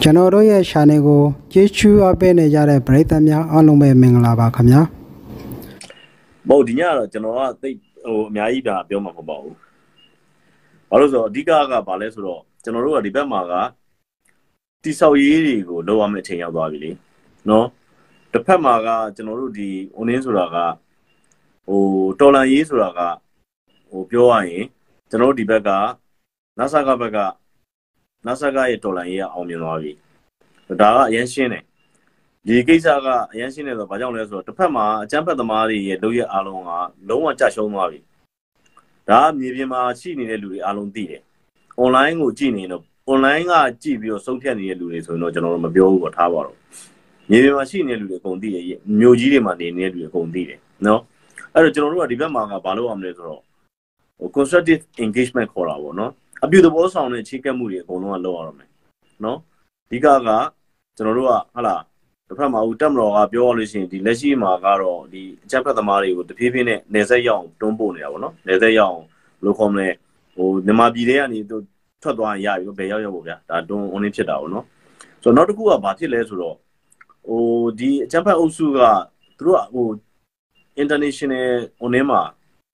ကျွန်တော်တို့ရဲ့ channel ကိုကြည့်ရှုအားပေးနေကြတဲ့ပရိသတ်များအားလုံးပဲမင်္ဂလာပါခင်ဗျာ။ဒီညတော့ကျွန်တော်ကသိအများကြီးဒါပြောမှာမဟုတ်ပါဘူး။ဘာလို့ဆိုတော့အဓိကကဘာလဲဆိုတော့ကျွန်တော်တို့ကဒီဘက်မှာကတိဆောက်ရေးတွေကိုလောက်ရမယ့်အချိန်ရောက်သွားပြီလေ။နော်။တစ်ဖက်မှာကကျွန်တော်တို့ဒီonlineဆိုတာကတော်လန်ရေးဆိုတာကပြောရရင်ကျွန်တော်တို့ဒီဘက်က NASA ကဘက်က NASA ကရဲ့တော်လန်ရေးကအောင်မြင်သွားပြီ။ဒါကအရင်ရှင်းတယ်။ဒီကိစ္စကအရင်ရှင်းတယ်ဆိုတော့ဘာကြောင့်လဲဆိုတော့တစ်ဖက်မှာအကြမ်းဖက်သမားတွေရဲ့လုပ်ရအားလုံးကလုံးဝကြရှုံးသွားပြီ။ဒါကမြေပြင်မှာရှိနေတဲ့လူတွေအားလုံးသိတယ်။ online ကိုကြည့်နေတော့ online ကကြည့်ပြီးတော့ဆုံးဖြတ်နေတဲ့လူတွေဆိုရင်တော့ကျွန်တော်တို့မပြောဘူးပေါ့ထားပါတော့။မြေပြင်မှာရှိနေတဲ့လူတွေအကုန်သိတယ်။မြို့ကြီးတွေမှာနေနေတဲ့လူတွေအကုန်သိတယ်နော်။အဲ့တော့ကျွန်တော်တို့ကဒီဘက်မှာကဘာလို့အောင်လဲဆိုတော့constructive engagement ခေါ်တာပေါ့နော်။အပြုသဘောဆောင်တဲ့ချိတ်ကပ်မှုတွေအကုန်လုံးကလုပ်ရတော့မယ်နော်။အဓိကကကျွန်တော်တို့ကဟာလားတစ်ဖက်မှာတက်မတော်ကပြောရလို့ရှိရင်ဒီလက်ရှိမှာကတော့ဒီအချက်ဖက်သမားတွေကိုတဖြည်းဖြည်းနဲ့နေဆက်ရောက်တွန်းပို့နေတာပေါ့နော်နေဆက်ရောက်ဘယ်လိုခေါ်မလဲမြန်မာပြည်ထဲကနေထွက်သွားရင်ရပြီဘယ်ရောက်ပေါ့ဗျာဒါတွန်း online ဖြစ်တာပေါ့နော်ဆိုတော့နောက်တစ်ခုကဘာဖြစ်လဲဆိုတော့ဒီအချက်ဖက်အုပ်စုကသူတို့ကinternational online မှာ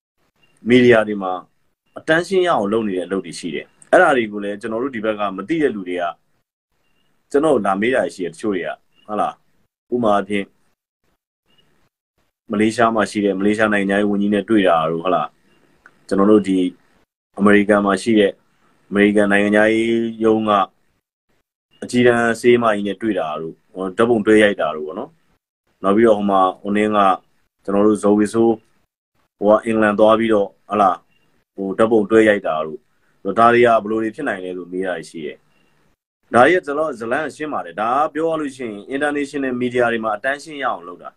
media တွေမှာattention ရအောင်လုပ်နေတဲ့အလုပ်တွေရှိတယ်အဲ့ဒါတွေကိုလည်းကျွန်တော်တို့ဒီဘက်ကမသိတဲ့လူတွေကကျွန်တော်လာမေးတာရှိတယ်တချို့တွေကဟုတ်လားဥပမာအဖြစ်မလေးရှားမှာရှိတဲ့မလေးရှားနိုင်ငံရဲ့ဝန်ကြီးနဲ့တွေ့တာတို့ဟုတ်လားကျွန်တော်တို့ဒီအမေရိကန်မှာရှိတဲ့အမေရိကန်နိုင်ငံသားရုံးကအကြီးတန်းဆေးမကြီးနဲ့တွေ့တာတို့ဓာတ်ပုံတွေ့ရိုက်တာတို့ပေါ့နော်နောက်ပြီးတော့ဟိုမှာonlineကကျွန်တော်တို့ဇော်ဝီဆိုးအင်္ဂလန်သွားပြီးတော့ဟုတ်လားဓာတ်ပုံတွေ့ရိုက်တာတို့ဒါတွေကဘယ်လိုတွေဖြစ်နိုင်လဲလို့မေးတာရှိရဲ့ဒါရဲ့ဇလန်ရှင်းပါတယ်ဒါပြောရလို့ရှိရင် international media တွေမှာ attention ရအောင်လုပ်တာ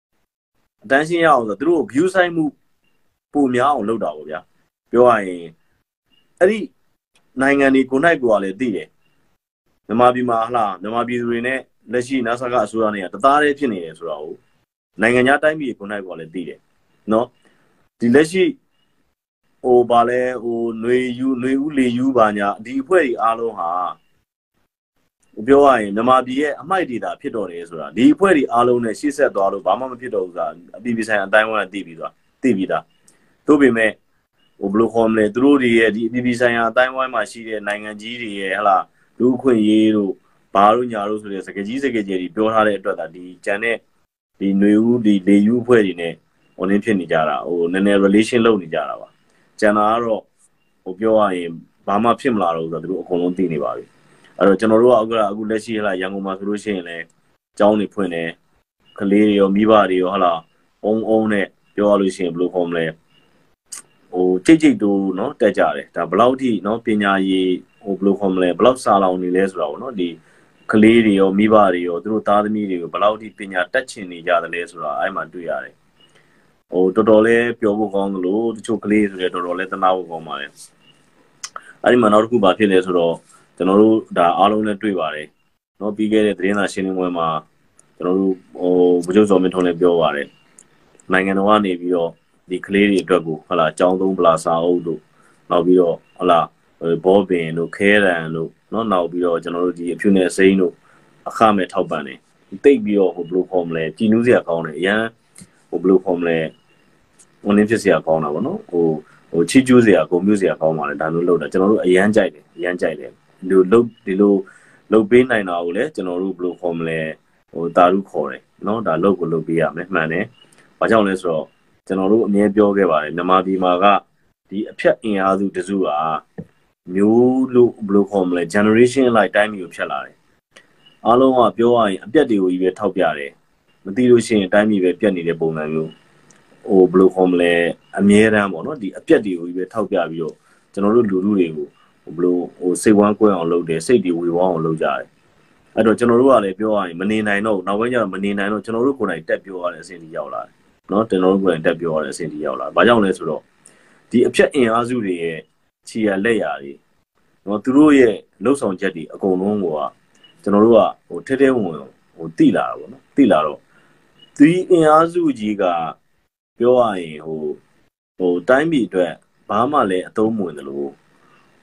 attention ရအောင်ဆိုသူတို့ view ဆိုင်မှုပုံများအောင်လုပ်တာပေါ့ဗျာပြောရရင်အဲ့ဒီနိုင်ငံတွေကိုနိုင်ကိုကလည်းသိတယ်မြန်မာပြည်မှာဟလားမြန်မာပြည်သူတွေနဲ့လက်ရှိ NASA ကအစိုးရနဲ့တသားတည်းဖြစ်နေတယ်ဆိုတာကိုနိုင်ငံခြားတိုင်းပြည်ကိုနိုင်ကိုကလည်းသိတယ်နော်ဒီလက်ရှိဘာလဲຫນွေဦးလေယူပါညာဒီအဖွဲ့တွေအားလုံးဟာပြောရရင်မြန်မာပြည်ရဲ့အမိုက်ဒေတာဖြစ်တော်တယ်ဆိုတာဒီအဖွဲ့တွေအားလုံးနဲ့ရှေ့ဆက်သွားလို့ဘာမှမဖြစ်တော့ဘူးဆိုတာအပြည်ပြည်ဆိုင်ရာအတိုင်းအဝိုင်းသိပြီးသားသို့ပေမဲ့ဘယ်လိုခေါ်မလဲသူတို့တွေရဲ့ဒီအပြည်ပြည်ဆိုင်ရာအတိုင်းအဝိုင်းမှာရှိတဲ့နိုင်ငံကြီးတွေရဲ့ဟလာလူအခွင့်ရေးတို့ဘာလို့ညာလို့ဆိုတဲ့စကားကြီးစကားကျယ်တွေပြောထားတဲ့အတွက်ဒါဒီဂျန်နဲ့ဒီຫນွေဦးဒီလေယူအဖွဲ့တွေနဲ့online ဖြစ်နေကြတာနည်းနည်း relation လုပ်နေကြတာပါဂျန်နာကတော့ပြောရရင်ဘာမှဖြစ်မလာတော့ဘူးဆိုတော့သူတို့အကုန်လုံးသိနေပါပြီအဲ့တော့ကျွန်တော်တို့ကအခုလက်ရှိဟလာရန်ကုန်မှာဆိုလို့ရှိရင်လည်းကျောင်းတွေဖွင့်တယ်ကလေးတွေရောမိဘတွေရောဟလာအုံနဲ့ပြောရလို့ရှိရင်ဘယ်လိုခေါ်မလဲကြိတ်တို့เนาะတက်ကြတယ်ဒါဘယ်လောက်ထိเนาะပညာရေးဘယ်လိုခေါ်မလဲဘယ်လောက်စာလောင်နေလဲဆိုတာပေါ့เนาะဒီကလေးတွေရောမိဘတွေရောသူတို့သားသမီးတွေကိုဘယ်လောက်ထိပညာတက်ချင်နေကြတယ်လဲဆိုတာအဲ့မှာတွေ့ရတယ်တော်တော်လေးပျော်ဖို့ကောင်းသလိုတချို့ကလေးဆိုလည်းတော်တော်လေးသနာဖို့ကောင်းပါတယ်အဲ့ဒီမှာနောက်တစ်ခုဘာဖြစ်လဲဆိုတော့ကျွန်တော်တို့ဒါအားလုံးနဲ့တွေ့ပါတယ်เนาะပြီးခဲ့တဲ့သတင်းစာရှင်းလင်းပွဲမှာကျွန်တော်တို့ဗိုလ်ချုပ်စော်မင်းထွန်းလည်းပြောပါတယ်နိုင်ငံတော်ကနေပြီးတော့ဒီကလေးတွေအတွက်ကိုဟလာကျောင်းသုံးပလာစာအုပ်တို့နောက်ပြီးတော့ဟလာဘောပင်တို့ခဲရန်တို့เนาะနောက်ပြီးတော့ကျွန်တော်တို့ဒီအဖြူနဲ့စိမ်းတို့အခမဲ့ထောက်ပံ့တယ်တိတ်ပြီးတော့ဘယ်လိုခေါ်မလဲကြည်နူးစရာကောင်းတယ်အရန်ဘယ်လိုခေါ်မလဲဝင်ဖြစ်စရာကောင်းတာဗောနော်ချီကျူးစရာဂုဏ်ပြုစရာကောင်းပါလေဒါမျိုးလုပ်တာကျွန်တော်တို့အရန်ကြိုက်တယ်ဒီလိုလုပ်ပေးနိုင်တာကိုလည်းကျွန်တော်တို့ဘယ်လိုခေါ်မလဲတာရုခေါ်တယ်เนาะဒါလုပ်ကိုလုပ်ပေးရမယ်မှန်တယ်ဘာကြောင့်လဲဆိုတော့ကျွန်တော်တို့အမြဲပြောခဲ့ပါတယ်မြန်မာပြည်မှာကဒီအဖြတ်အင်အားစုတစုကမျိုးလို့ဘယ်လိုခေါ်မလဲ generation လိုက်တိုင်းမျိုးဖြတ်လာတယ်အားလုံးကပြောရရင်အပြတ်တွေကိုကြီးပဲထောက်ပြတယ်မသိလို့ရှိရင်တိုင်းပြည်ပဲပြတ်နေတဲ့ပုံစံမျိုးဘယ်လိုခေါ်မလဲအမြဲတမ်းပေါ့နော်ဒီအပြတ်တွေကိုကြီးပဲထောက်ပြပြီးတော့ကျွန်တော်တို့လူထုတွေကိုဘယ်လိုစိတ်ဝမ်းကွဲအောင်လုပ်တယ်စိတ်တွေဝေဝါးအောင်လုပ်ကြတယ်အဲ့တော့ကျွန်တော်တို့ကလည်းပြောရရင်မနေနိုင်တော့နောက်ပိုင်းကျတော့မနေနိုင်တော့ကျွန်တော်တို့ကိုယ်တိုင်တက်ပြောရတဲ့အဆင့်ကြီးရောက်လာတယ်နော်ကျွန်တော်တို့ကိုယ်တိုင်တက်ပြောရတဲ့အဆင့်ကြီးရောက်လာဘာကြောင့်လဲဆိုတော့ဒီအဖြတ်အင်အားစုတွေရဲ့ခြေရလက်ရာတွေနော်သူတို့ရဲ့လှုပ်ဆောင်ချက်တွေအကုန်လုံးကကျွန်တော်တို့ကထဲထဲဝင်တိလာတာပေါ့နော်တိလာတော့ဒီအင်အားစုကြီးကပြောရရင်တိုင်းပြည်အတွက်ဘာမှလည်းအသုံးမဝင်တယ်လို့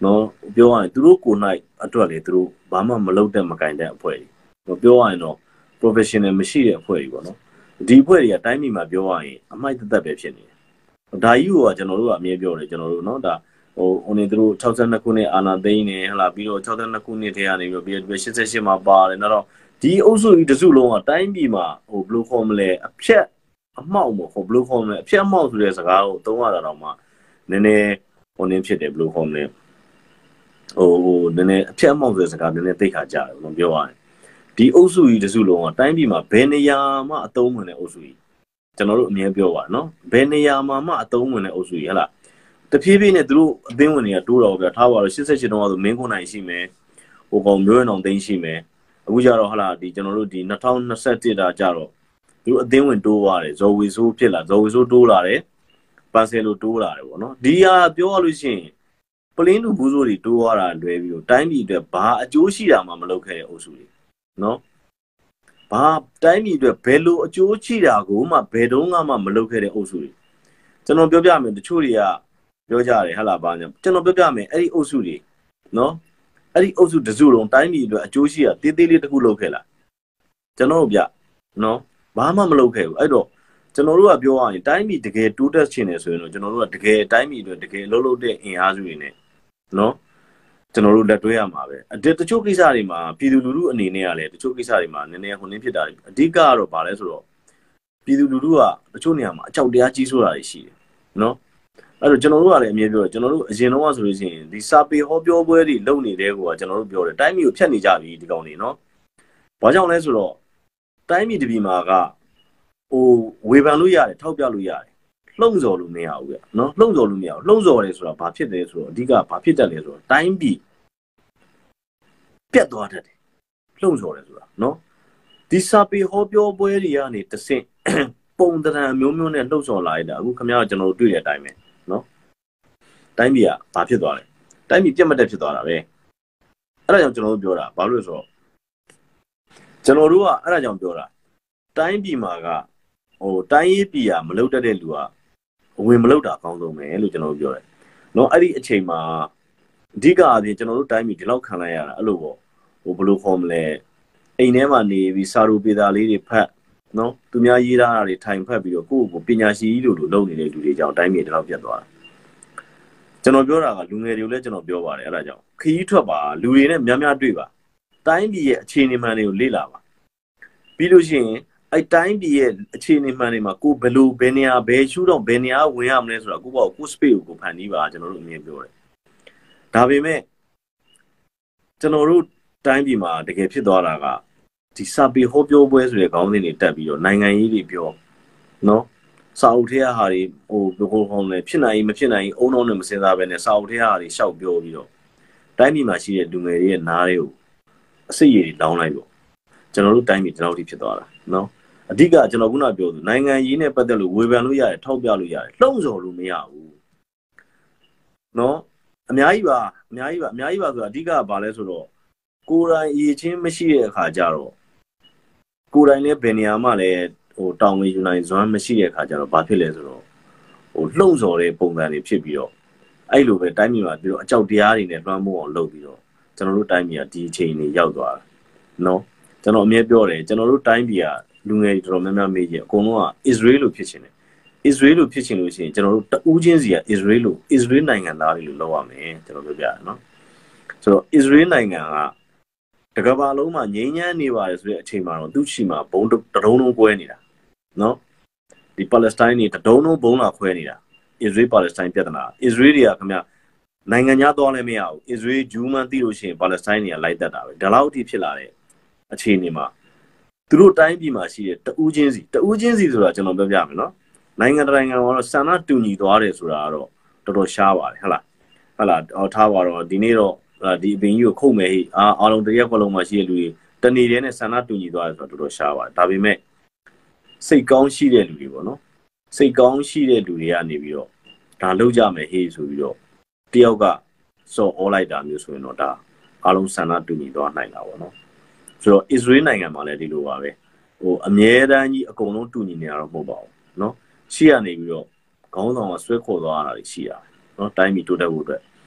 နော်ပြောရရင်သူတို့ကိုယ်၌အတွက်လေသူတို့ဘာမှမလုပ်တဲ့မကင်တဲ့အဖွဲ့တွေပြောရရင်တော့ professional မရှိတဲ့အဖွဲ့တွေပေါ့နော်ဒီအဖွဲ့တွေကတိုင်းပြည်မှာပြောရရင်အမိုက်သက်သက်ပဲဖြစ်နေတယ်ဒါကြီးကကျွန်တော်တို့ကအမြဲပြောတယ်ကျွန်တော်တို့နော်ဒါဟိုနေသူတို့62ခုနှစ်အာနာသိန်းနေဟလာပြီးတော့62ခုနှစ်ထဲကနေပြီးတော့88မှာပါတယ်တော့ဒီအုပ်စုကြီးတစုလုံးကတိုင်းပြည်မှာဟိုဘယ်လိုခေါ်မလဲအဖြက်အမှောက်မို့ဟိုဘယ်လိုခေါ်မလဲအဖြက်အမှောက်ဆိုတဲ့စကားကိုသုံးရတာတော့မှနည်းနည်းဟိုနင်းဖြစ်တယ်ဘယ်လိုခေါ်မလဲဟိုနည်းနည်းအဖြက်အမှောက်ဆိုတဲ့စကားနည်းနည်းသိခါကြတယ်ဘယ်လိုပြောရရင်ဒီအုပ်စုကြီးတစုလုံးကတိုင်းပြည်မှာဘယ်နေရာမှအသုံးဝင်တဲ့အုပ်စုကြီးကျွန်တော်တို့အမြဲပြောပါနော်ဘယ်နေရာမှအသုံးဝင်တဲ့အုပ်စုကြီးဟလားတဖြည်းဖြည်းနဲ့သူတို့အသင်းဝင်တွေကတိုးတော့ဗျာထားပါတော့88တုန်းကဆိုမင်းခွန်နိုင်ရှိမယ်ဟိုကောင်မျိုးရအောင်သိန်းရှိမယ်အခုကျတော့ဟလာဒီကျွန်တော်တို့ဒီ2021တာကြတော့သူတို့အသင်းဝင်တိုးသွားတယ်ဇော်ဝီဆိုးဖြစ်လာဇော်ဝီဆိုးတိုးလာတယ်ပါဆယ်လိုတိုးလာတယ်ပေါ့နော်ဒီဟာပြောရလို့ရှိရင်ပလင်းလူဘူးဆိုးတွေတိုးသွားတာလွဲပြီးတော့တိုင်းပြည်အတွက်ဘာအကျိုးရှိတာမှမလုပ်ခဲ့တဲ့အုပ်စုတွေနော်ဘာတိုင်းပြည်အတွက်ဘယ်လိုအကျိုးရှိတာကိုမှဘယ်တော့မှမလုပ်ခဲ့တဲ့အုပ်စုတွေကျွန်တော်ပြောပြမယ်တချို့တွေကပြောကြတယ်ဟာလာပါညာကျွန်တော်ပြောပြမယ်အဲ့ဒီအုပ်စုတွေနော်အဲ့ဒီအုပ်စုတစုလုံးတိုင်းပြည်အတွက်အကျိုးရှိတာတေးသေးလေးတစ်ခုလုပ်ခဲ့လားကျွန်တော်တို့ဗျနော်ဘာမှမလုပ်ခဲ့ဘူးအဲ့တော့ကျွန်တော်တို့ကပြောရရင်တိုင်းပြည်တကယ်တိုးတက်ချင်တယ်ဆိုရင်တော့ကျွန်တော်တို့ကတကယ်တိုင်းပြည်အတွက်တကယ်လှုပ်လှုပ်တဲ့အင်အားစုတွေနဲ့နော်ကျွန်တော်တို့လက်တွဲရမှာပဲတချို့ကိစ္စတွေမှာပြည်သူလူထုအနေနဲ့ကလည်းတချို့ကိစ္စတွေမှာနည်းနည်းဟိုနည်းဖြစ်တာအဓိကကတော့ဗာလဲဆိုတော့ပြည်သူလူထုကတချို့နေရာမှာအကြောက်တရားကြီးဆိုတာတွေရှိတယ်နော်အဲ့တော့ကျွန်တော်တို့ကလည်းအမြဲပြောတယ်ကျွန်တော်တို့အရင်တော့ဆိုလို့ရှိရင်ဒီစာပေဟောပြောပွဲတွေလုပ်နေတဲ့ကောကျွန်တော်တို့ပြောတယ်တိုင်းပြည်ကိုဖျက်နေကြပြီဒီကောင်တွေနော်ဘာကြောင့်လဲဆိုတော့တိုင်းပြည်တစ်ပြည်မှာကဟိုဝေဖန်လို့ရတယ်ထောက်ပြလို့ရတယ်လှုံ့ဆော်လို့မရဘူးဗျနော်လှုံ့ဆော်လို့မရဘူးလှုံ့ဆော်တယ်ဆိုတာဘာဖြစ်တယ်ဆိုတော့အဓိကဘာဖြစ်တတ်လဲဆိုတော့တိုင်းပြည်ပြတ်သွားတတ်တယ်လှုံ့ဆော်တယ်ဆိုတာနော်ဒီစာပေဟောပြောပွဲတွေကနေတဆင့်ပုံတံမျိုးမျိုးနဲ့လှုပ်ဆော်လာရတာအခုခင်ဗျားတို့ကျွန်တော်တို့တွေ့တဲ့အတိုင်းပဲနော်တိုင်းပြည်ကဘာဖြစ်သွားလဲတိုင်းပြည်ပြတ်မတက်ဖြစ်သွားတာပဲအဲ့ဒါကြောင့်ကျွန်တော်တို့ပြောတာဘာလို့လဲဆိုတော့ကျွန်တော်တို့ကအဲ့ဒါကြောင့်ပြောတာတိုင်းပြည်မှာကဟိုတိုင်းရေးပြည်ကမလုပ်တတ်တဲ့လူကဝင်မလုပ်တာအကောင်းဆုံးပဲလို့ကျွန်တော်တို့ပြောတယ်နော်အဲ့ဒီအချိန်မှာအဓိကအပြင်ကျွန်တော်တို့တိုင်းပြည်ဒီလောက်ခံလိုက်ရတာအဲ့လိုပေါ့ဟိုဘယ်လိုခေါ်မလဲအိမ်ထဲမှာနေပြီးစာรูပေသားလေးတွေဖတ်နော်သူများရေးထားတာတွေထိုင်ဖတ်ပြီးတော့ကိုယ့်ကိုပညာရှိကြီးလို့လုပ်နေတဲ့လူတွေကြောင့်တိုင်းပြည်ဒီလောက်ပြတ်သွားတာကျွန်တော်ပြောတာကလူငယ်တွေကိုလည်းကျွန်တော်ပြောပါတယ်အဲ့ဒါကြောင့်ခရီးထွက်ပါလူတွေနဲ့များများတွေ့ပါတိုင်းပြည်ရဲ့အခြေအနေမှန်တွေကိုလေ့လာပါပြီးလို့ရှိရင်အဲ့တိုင်းပြည်ရဲ့အခြေအနေမှန်တွေမှာကိုဘယ်လိုဘယ်နေရာဘယ်ရှုတော့ဘယ်နေရာဝင်ရမလဲဆိုတာကိုပေါ့ကို space ကိုဖန်တီးပါကျွန်တော်တို့အမြင်ပြောတယ်ဒါပေမဲ့ကျွန်တော်တို့တိုင်းပြည်မှာတကယ်ဖြစ်သွားတာကဒီစာပေဟောပြောပွဲဆိုတဲ့ခေါင်းစဉ်တွေတက်ပြီးတော့နိုင်ငံရေးတွေပြောနော်စာအုပ်ထဲဟာတွေဟိုဘယ်လိုခေါ်မလဲဖြစ်နိုင်မဖြစ်နိုင်အုံနောက်နဲ့မစင်စားပဲနဲ့စာအုပ်ထဲဟာတွေရှောက်ပြောပြီးတော့တိုင်းပြည်မှာရှိတဲ့လူငယ်တွေရဲ့နားတွေကိုအစိတ်ရည်တောင်းလိုက်ပေါ့ကျွန်တော်တို့တိုင်းပြည်ဒီလောက်ထိဖြစ်သွားတာနော်အဓိကကျွန်တော်ခုနပြောသူနိုင်ငံရေးနဲ့ပတ်သက်လို့ဝေဖန်လို့ရတယ်ထောက်ပြလို့ရတယ်လှုံ့ဆော်လို့မရဘူးနော်အများကြီးပါဆိုတာအဓိကကဘာလဲဆိုတော့ကိုယ်တိုင်အရေးချင်းမရှိတဲ့အခါကျတော့ကိုယ်တိုင်လည်းဘယ်နေရာမှလည်းဟိုတောင်းဝင်ယူနိုင်စွမ်းမရှိတဲ့အခါကျတော့ဘာဖြစ်လဲဆိုတော့ဟိုလှုံ့ဆော်တဲ့ပုံစံတွေဖြစ်ပြီးတော့အဲ့လိုပဲတိုင်းပြည်မှာပြီးတော့အကြောက်တရားတွေနဲ့လွှမ်းမိုးအောင်လုပ်ပြီးတော့ကျွန်တော်တို့တိုင်းပြည်ကဒီအချိန်တွေရောက်သွားတာနော်ကျွန်တော်အမြဲပြောတယ်ကျွန်တော်တို့တိုင်းပြည်ကလူငယ်တွေတော်တော်များများမေးကြအကုန်လုံးကအစ္စရေးလိုဖြစ်ချင်တယ်အစ္စရေးလိုဖြစ်ချင်လို့ရှိရင်ကျွန်တော်တို့တဦးချင်းစီကအစ္စရေးနိုင်ငံသားတွေလို့လုပ်ရမယ်ကျွန်တော်ပြောပြရနော်ဆိုတော့အစ္စရေးနိုင်ငံကတကဘာလုံးမှာငြိမ်းချမ်းနေပါတယ်ဆိုတဲ့အချိန်မှာတော့သူ့ချီမှာဘုံတဒုံလုံးကွဲနေတာနော်ဒီပါလက်စတိုင်းတွေတဒုံလုံးဘုံလာခွဲနေတာအစ္စရေးပါလက်စတိုင်းပြဿနာအစ္စရေးတွေကခင်ဗျနိုင်ငံခြားသွားလည်းမရဘူးအစ္စရေးဂျူးမှန်းသိလို့ရှိရင်ပါလက်စတိုင်းတွေကလိုက်တက်တာပဲဒါလောက်အထိဖြစ်လာတဲ့အခြေအနေမှာသူတို့တိုင်းပြည်မှာရှိတဲ့တဦးချင်းစီဆိုတာကျွန်တော်ပြောပြမယ်နော်နိုင်ငံတိုင်းကတော့ဆန္ဒတူညီသွားတယ်ဆိုတာကတော့တော်တော်ရှားပါတယ်ဟုတ်လားထားပါတော့ဒီနေ့တော့ဒီအပင်ကြီးကိုခုတ်မယ်ဟိအားလုံးတရက်ခွက်လုံးမှာရှိတဲ့လူတွေတနေ့တည်းနဲ့ဆန္ဒတူညီသွားတယ်ဆိုတော့တော်တော်ရှားပါတယ်ဒါပေမဲ့စိတ်ကောင်းရှိတဲ့လူတွေပေါ့နော်စိတ်ကောင်းရှိတဲ့လူတွေကနေပြီးတော့ဒါလောက်ကြမယ်ဟေးဆိုပြီးတော့တယောက်ကစော်ဩလိုက်တာမျိုးဆိုရင်တော့ဒါအားလုံးဆန္ဒတူညီသွားနိုင်တာပေါ့နော်ဆိုတော့အစ္စရေးနိုင်ငံမှာလည်းဒီလိုပါပဲဟိုအမြဲတမ်းကြီးအကုန်လုံးတူညီနေရတော့မဟုတ်ပါဘူးနော်ရှိရနေပြီးတော့ခေါင်းဆောင်ကဆွဲခေါ်သွားတာရှိတာနော်တိုင်းပြည်တိုးတက်ဖို့အတွက်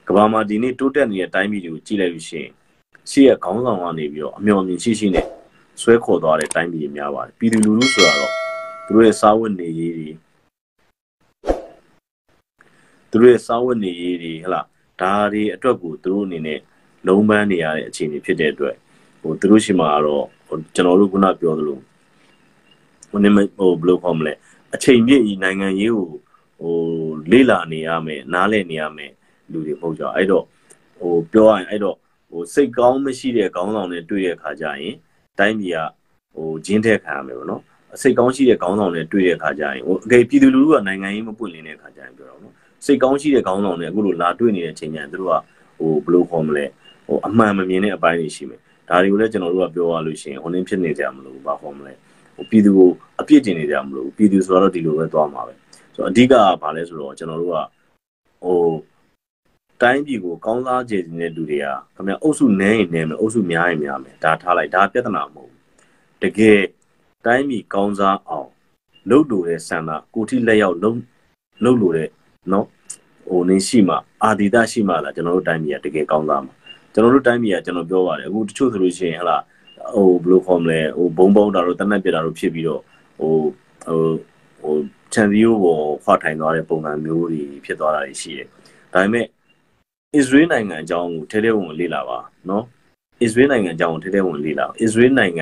ကဘာမှာဒီနေ့တိုးတက်နေတဲ့တိုင်းပြည်တွေကိုကြည့်လိုက်လို့ရှိရင်ရှေ့ရခေါင်းဆောင်ကနေပြီးတော့အမျှော်မြင်ရှိနဲ့ဆွဲခေါ်သွားတဲ့တိုင်းပြည်များပါတယ်ပြည်သူလူထုဆိုတော့သူတို့ရဲ့စာဝတ်နေရေးတွေဟလာဒါတွေအတွက်ကိုသူတို့အနေနဲ့လုံးပန်းနေရတဲ့အခြေအနေဖြစ်တဲ့အတွက်သူတို့ရှိမှာတော့ကျွန်တော်တို့ခုနပြောသလိုဘယ်လိုခေါ်မလဲအချိန်ပြည့်ဤနိုင်ငံရေးကိုလေ့လာနေရမယ်နားလည်နေရမယ်လူတွေပေါ့ကြအဲ့တော့ပြောရရင်အဲ့တော့စိတ်ကောင်းမရှိတဲ့ခေါင်းဆောင်တွေတွေ့တဲ့အခါကျရင်တိုင်းပြည်ကဂျင်းတဲ့ခံရမယ်ပေါ့နော်စိတ်ကောင်းရှိတဲ့ခေါင်းဆောင်တွေတွေ့တဲ့အခါကျရင်အကေပြည်သူလူထုကနိုင်ငံရေးမပွင့်လင်းတဲ့အခါကျရင်ပြောတော့နော်စိတ်ကောင်းရှိတဲ့ခေါင်းဆောင်တွေအခုလိုလာတွေ့နေတဲ့ချိန်ကျရင်သူတို့ကဘယ်လိုခေါ်မလဲအမှန်မမြင်တဲ့အပိုင်းတွေရှိမယ်ဒါတွေကိုလည်းကျွန်တော်တို့ကပြောရလို့ရှိရင်ဟိုနင်းဖြစ်နေကြမလို့ဘာခေါ်မလဲပြည်သူကိုအပြစ်တင်နေကြမလို့ပြည်သူဆိုတော့ဒီလိုပဲသွားမှာပဲဆိုတော့အဓိကကဘာလဲဆိုတော့ကျွန်တော်တို့ကတိုင်းပြည်ကိုကောင်းစားကြတဲ့လူတွေကခင်ဗျအုပ်စုနည်းရင်နည်းမယ်အုပ်စုများရင်များမယ်ဒါထားလိုက်ဒါပြဿနာမဟုတ်ဘူးတကယ်တိုင်းပြည်ကောင်းစားအောင်လုပ်လို့တဲ့ဆန္ဒကိုတိလက်ရောက်လုပ်လို့တဲ့နော်နင်းရှိမှအာဒီတရှိမှလားကျွန်တော်တို့တိုင်းပြည်ကတကယ်ကောင်းစားမှာကျွန်တော်တို့တိုင်းပြည်ကကျွန်တော်ပြောပါတယ်အခုတချို့ဆိုလို့ရှိရင်ဟလာဘယ်လိုခေါ်မလဲဘုံတာတို့တနက်ပြတာတို့ဖြစ်ပြီးတော့ချန်စီယိုကိုခွာထိုင်သွားတဲ့ပုံစံမျိုးတွေဖြစ်သွားတာရှိတယ်ဒါပေမဲ့အစ္စရေးနိုင်ငံအကြောင်းကိုထဲထဲဝင်လေ့လာပါနော်အစ္စရေးနိုင်ငံအကြောင်းကိုထဲထဲဝင်လေ့လာအစ္စရေးနိုင်ငံ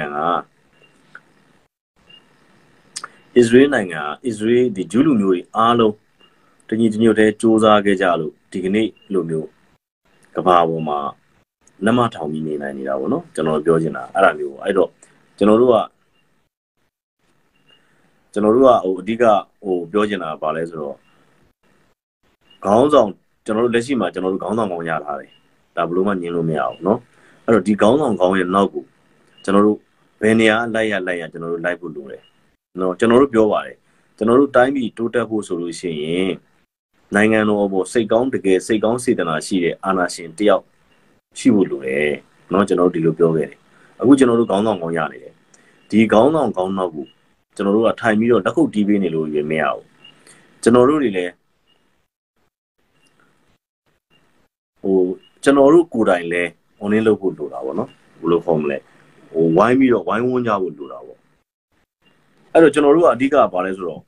ဒီဂျူးလူမျိုးတွေအားလုံးတညီတညွတ်တည်းစ조사ခဲ့ကြလို့ဒီကနေ့လိုမျိုးကဘာပေါ်မှာလက်မထောင်ပြီးနေနိုင်နေတာပေါ့နော်ကျွန်တော်ပြောချင်တာအဲ့ဒါမျိုးပေါ့အဲ့တော့ကျွန်တော်တို့ကအဓိကပြောချင်တာကဘာလဲဆိုတော့ခေါင်းဆောင်ကျွန်တော်တို့လက်ရှိမှာကျွန်တော်တို့ခေါင်းဆောင်ကောင်းရထားတယ်ဒါဘလို့မှညင်းလို့မရဘူးเนาะအဲ့တော့ဒီခေါင်းဆောင်ကောင်းရဲ့နောက်ကိုကျွန်တော်တို့ဘယ်နေရာလိုက်ရကျွန်တော်တို့လိုက်ဖို့လိုတယ်เนาะကျွန်တော်တို့ပြောပါတယ်ကျွန်တော်တို့တိုင်းပြည်တိုးတက်ဖို့ဆိုလို့ရှိရင်နိုင်ငံတော်ပေါ်စိတ်ကောင်းတကယ်စိတ်ကောင်းစေတနာရှိတဲ့အာဏာရှင်တယောက်ရှိဖို့လိုတယ်เนาะကျွန်တော်တို့ဒီလိုပြောခဲ့တယ်အခုကျွန်တော်တို့ခေါင်းဆောင်ကောင်းရနေတယ်ဒီခေါင်းဆောင်ကောင်းနောက်ကိုကျွန်တော်တို့ကထိုင်ပြီးတော့လက်ခုပ်တီးပေးနေလို့ရမရဘူးကျွန်တော်တို့တွေလည်းကျွန်တော်တို့ကိုယ်တိုင်လဲonlineလုပ်ဖို့လိုတာပေါ့နော်ဘယ်လိုခေါ်မလဲဝိုင်းပြီးတော့ဝိုင်းဝန်းကြဖို့လိုတာပေါ့အဲ့တော့ကျွန်တော်တို့ကအဓိကဘာလဲဆိုတော့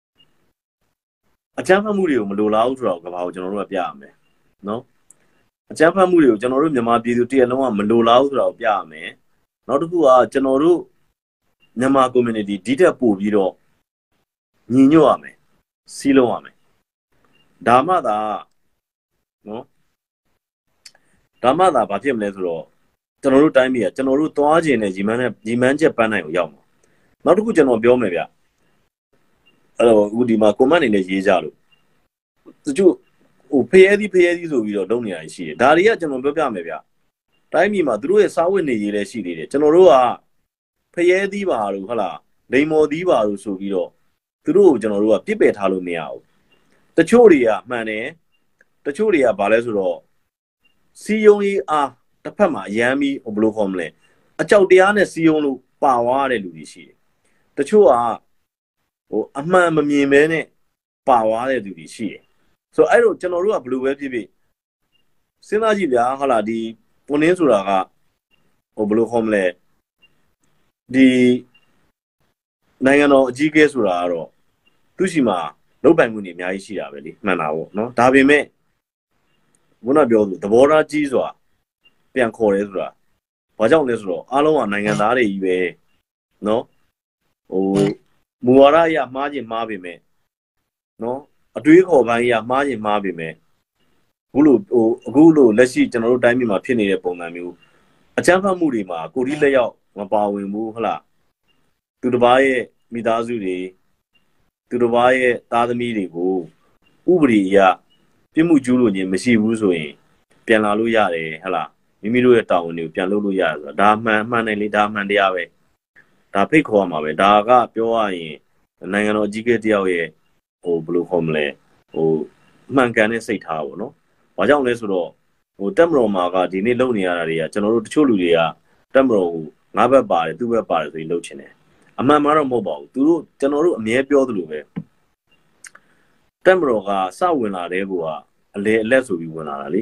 အကြမ်းဖက်မှုတွေကိုမလိုလားဘူးဆိုတော့ကဘာကိုကျွန်တော်တို့ကပြရမယ်နော်အကြမ်းဖက်မှုတွေကိုကျွန်တော်တို့မြန်မာပြည်သူတရက်လုံးကမလိုလားဘူးဆိုတော့ပြရမယ်နောက်တစ်ခုကကျွန်တော်တို့မြန်မာ community ဒီတက်ပို့ပြီးတော့ညီညွတ်ရမယ်စီးလုံးရမယ်ဒါမှသာနော်ဒါမှသာဘာဖြစ်မလဲဆိုတော့ကျွန်တော်တို့တိုင်းပြည်ကကျွန်တော်တို့သွားခြင်းနဲ့ညီမန်းချက်ပန်းနိုင်ကိုရောက်မှာနောက်တစ်ခုကျွန်တော်ပြောမယ်ဗျအဲ့တော့အခုဒီမှာ comment အနေနဲ့ရေးကြလို့တချို့ဖျဲသီးဆိုပြီးတော့လုပ်နေရရှိတယ်ဒါတွေကကျွန်တော်ပြောပြမယ်ဗျတိုင်းပြည်မှာသူတို့ရဲ့စာဝတ်နေရေးလည်းရှိသေးတယ်ကျွန်တော်တို့ကဖျဲသီးပါလို့ဟုတ်လားလိန်မော်သီးပါလို့ဆိုပြီးတော့သူတို့ကိုကျွန်တော်တို့ကပြစ်ပယ်ထားလို့မရဘူးတချို့တွေကမှန်တယ်တချို့တွေကဘာလဲဆိုတော့စီယုံကြီးအားတစ်ဖက်မှာရမ်းပြီးဘယ်လိုခေါ်မလဲအကြောက်တရားနဲ့စီယုံလို့ပါသွားတဲ့လူတွေရှိတယ်တချို့ကအမှန်မမြင်မဲနဲ့ပါသွားတဲ့လူတွေရှိတယ်ဆိုတော့အဲ့တော့ကျွန်တော်တို့ကဘယ်လိုပဲဖြစ်ဖြစ်စဉ်းစားကြည့်ဗျာဟုတ်လားဒီပုံနှင်းဆိုတာကဘယ်လိုခေါ်မလဲဒီနိုင်ငံတော်အကြီးအကဲဆိုတာကတော့သူရှိမှာလုပ်ပိုင်ခွင့်တွေအများကြီးရှိတာပဲလေမှန်တာပေါ့နော်ဒါပေမဲ့ခုနပြောသဘောထားကြီးစွာပြန်ခေါ်တယ်ဆိုတာဘာကြောင့်လဲဆိုတော့အားလုံးကနိုင်ငံသားတွေကြီးပဲနော်မူဝါဒအရမှားခြင်းမှားပေမဲ့နော်အတွေးခေါ်ပိုင်းအရမှားခြင်းမှားပေမဲ့အခုလိုလက်ရှိကျွန်တော်တို့တိုင်းပြည်မှာဖြစ်နေတဲ့ပုံစံမျိုးအကြမ်းဖက်မှုတွေမှာကိုရီးလက်ရောက်မပါဝင်ဘူးဟုတ်လားသူတစ်ပါးရဲ့မိသားစုတွေသူတစ်ပါးရဲ့သားသမီးတွေကိုဥပဒေအရပြစ်မှုကျူးလွန်ခြင်းမရှိဘူးဆိုရင်ပြန်လာလို့ရတယ်ဟလားမိမိတို့ရဲ့တာဝန်တွေကိုပြန်လုပ်လို့ရတယ်ဆိုတာဒါမှန်တယ်လေဒါမှန်တရားပဲဒါဖိတ်ခေါ်ရမှာပဲဒါကပြောရရင်နိုင်ငံတော်အကြီးအကဲတယောက်ရဲ့ဘယ်လိုခေါ်မလဲမှန်ကန်တဲ့စိတ်ထားပေါ့နော်ဘာကြောင့်လဲဆိုတော့တက်မတော်မှာကဒီနေ့လုပ်နေရတာတွေကကျွန်တော်တို့တချို့လူတွေကတက်မတော်ကိုငါးဘက်ပါတယ်သူ့ဘက်ပါတယ်ဆိုပြီးလုပ်ချင်တယ်အမှန်မှတော့မဟုတ်ပါဘူးသူတို့ကျွန်တော်တို့အမြဲပြောသလိုပဲတက်မတော်ကစဝင်လာတဲ့ကူကအလေအလက်ဆိုပြီးဝင်လာတာလေ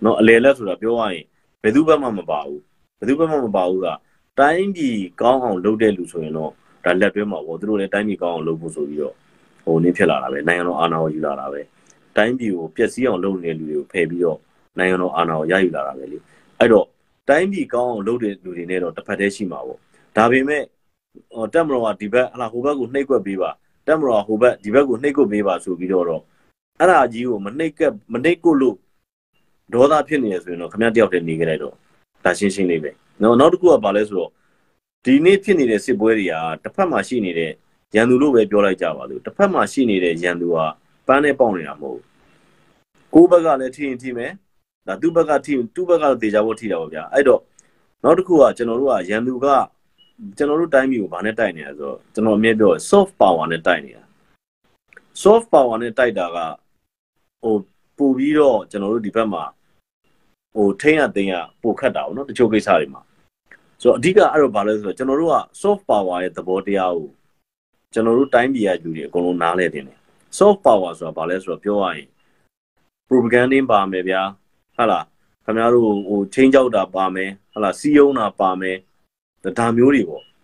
နော်အလေလက်ဆိုတာပြောရရင်ဘယ်သူမှမပါဘူးဘယ်သူမှမပါဘူးကတိုင်းပြည်ကောင်းအောင်လုပ်တဲ့လူဆိုရင်တော့ဒါလက်တွဲမှာပေါ့သူတို့လည်းတိုင်းပြည်ကောင်းအောင်လုပ်ဖို့ဆိုပြီးတော့ဟိုနည်းဖြစ်လာတာပဲနိုင်ငံတော်အာဏာကိုယူလာတာပဲတိုင်းပြည်ကိုပျက်စီးအောင်လုပ်နေတဲ့လူတွေကိုဖယ်ပြီးတော့နိုင်ငံတော်အာဏာကိုရယူလာတာပဲလေအဲ့တော့တိုင်းပြည်ကောင်းအောင်လုပ်တဲ့လူတွေနဲ့တော့တစ်ဖက်တည်းရှိမှာပေါ့ဒါပေမဲ့တက်မတော်ကဒီဘက်ဟလာဟိုဘက်ကိုနှိပ်ကွက်ပေးပါတက်မတော်ကဟိုဘက်ဒီဘက်ကိုနှိပ်ကွက်ပေးပါဆိုပြီးတော့အဲ့ဒါကြီးကိုမနှိပ်ကွက်လို့ဒေါသဖြစ်နေရဆိုရင်တော့ခင်ဗျားတယောက်တည်းနေကြလိုက်တော့ဒါရှင်းလေးပဲနောက်တစ်ခုကဘာလဲဆိုတော့ဒီနေ့ဖြစ်နေတဲ့စစ်ပွဲတွေကတစ်ဖက်မှာရှိနေတဲ့ရန်သူလို့ပဲပြောလိုက်ကြပါလို့တစ်ဖက်မှာရှိနေတဲ့ရန်သူကပန်းနဲ့ပေါက်နေတာမဟုတ်ဘူးကိုယ့်ဘက်ကလည်းထိရင်ထိမယ်ဒါသူ့ဘက်ကထိသူ့ဘက်ကတော့တေချာဖို့ထိတာပေါ့ဗျာအဲ့တော့နောက်တစ်ခုကကျွန်တော်တို့ကရန်သူကကျွန်တော်တို့တိုင်းပြည်ကိုဗာနဲ့တိုက်နေရဆိုတော့ကျွန်တော်အမြဲပြော soft power နဲ့တိုက်နေတာ soft power နဲ့တိုက်တာကဟိုပို့ပြီးတော့ကျွန်တော်တို့ဒီဘက်မှာဟိုထိန်းရသိမ်းရပို့ခတ်တာပေါ့နော်တချို့ကိစ္စတွေမှာဆိုတော့အဓိကအဲ့တော့ဗာလဲဆိုတော့ကျွန်တော်တို့က soft power ရဲ့သဘောတရားကိုကျွန်တော်တို့တိုင်းပြည်ကလူတွေအကုန်လုံးနားလဲတင်တယ် soft power ဆိုတာဗာလဲဆိုတော့ပြောရရင် propaganda ပါမယ်ဗျာဟုတ်လားခင်ဗျားတို့ဟိုချင်းကြောက်တာပါမယ်ဟုတ်လားစီးယုံတာပါမယ်ဒါမျိုးတွေပေါ့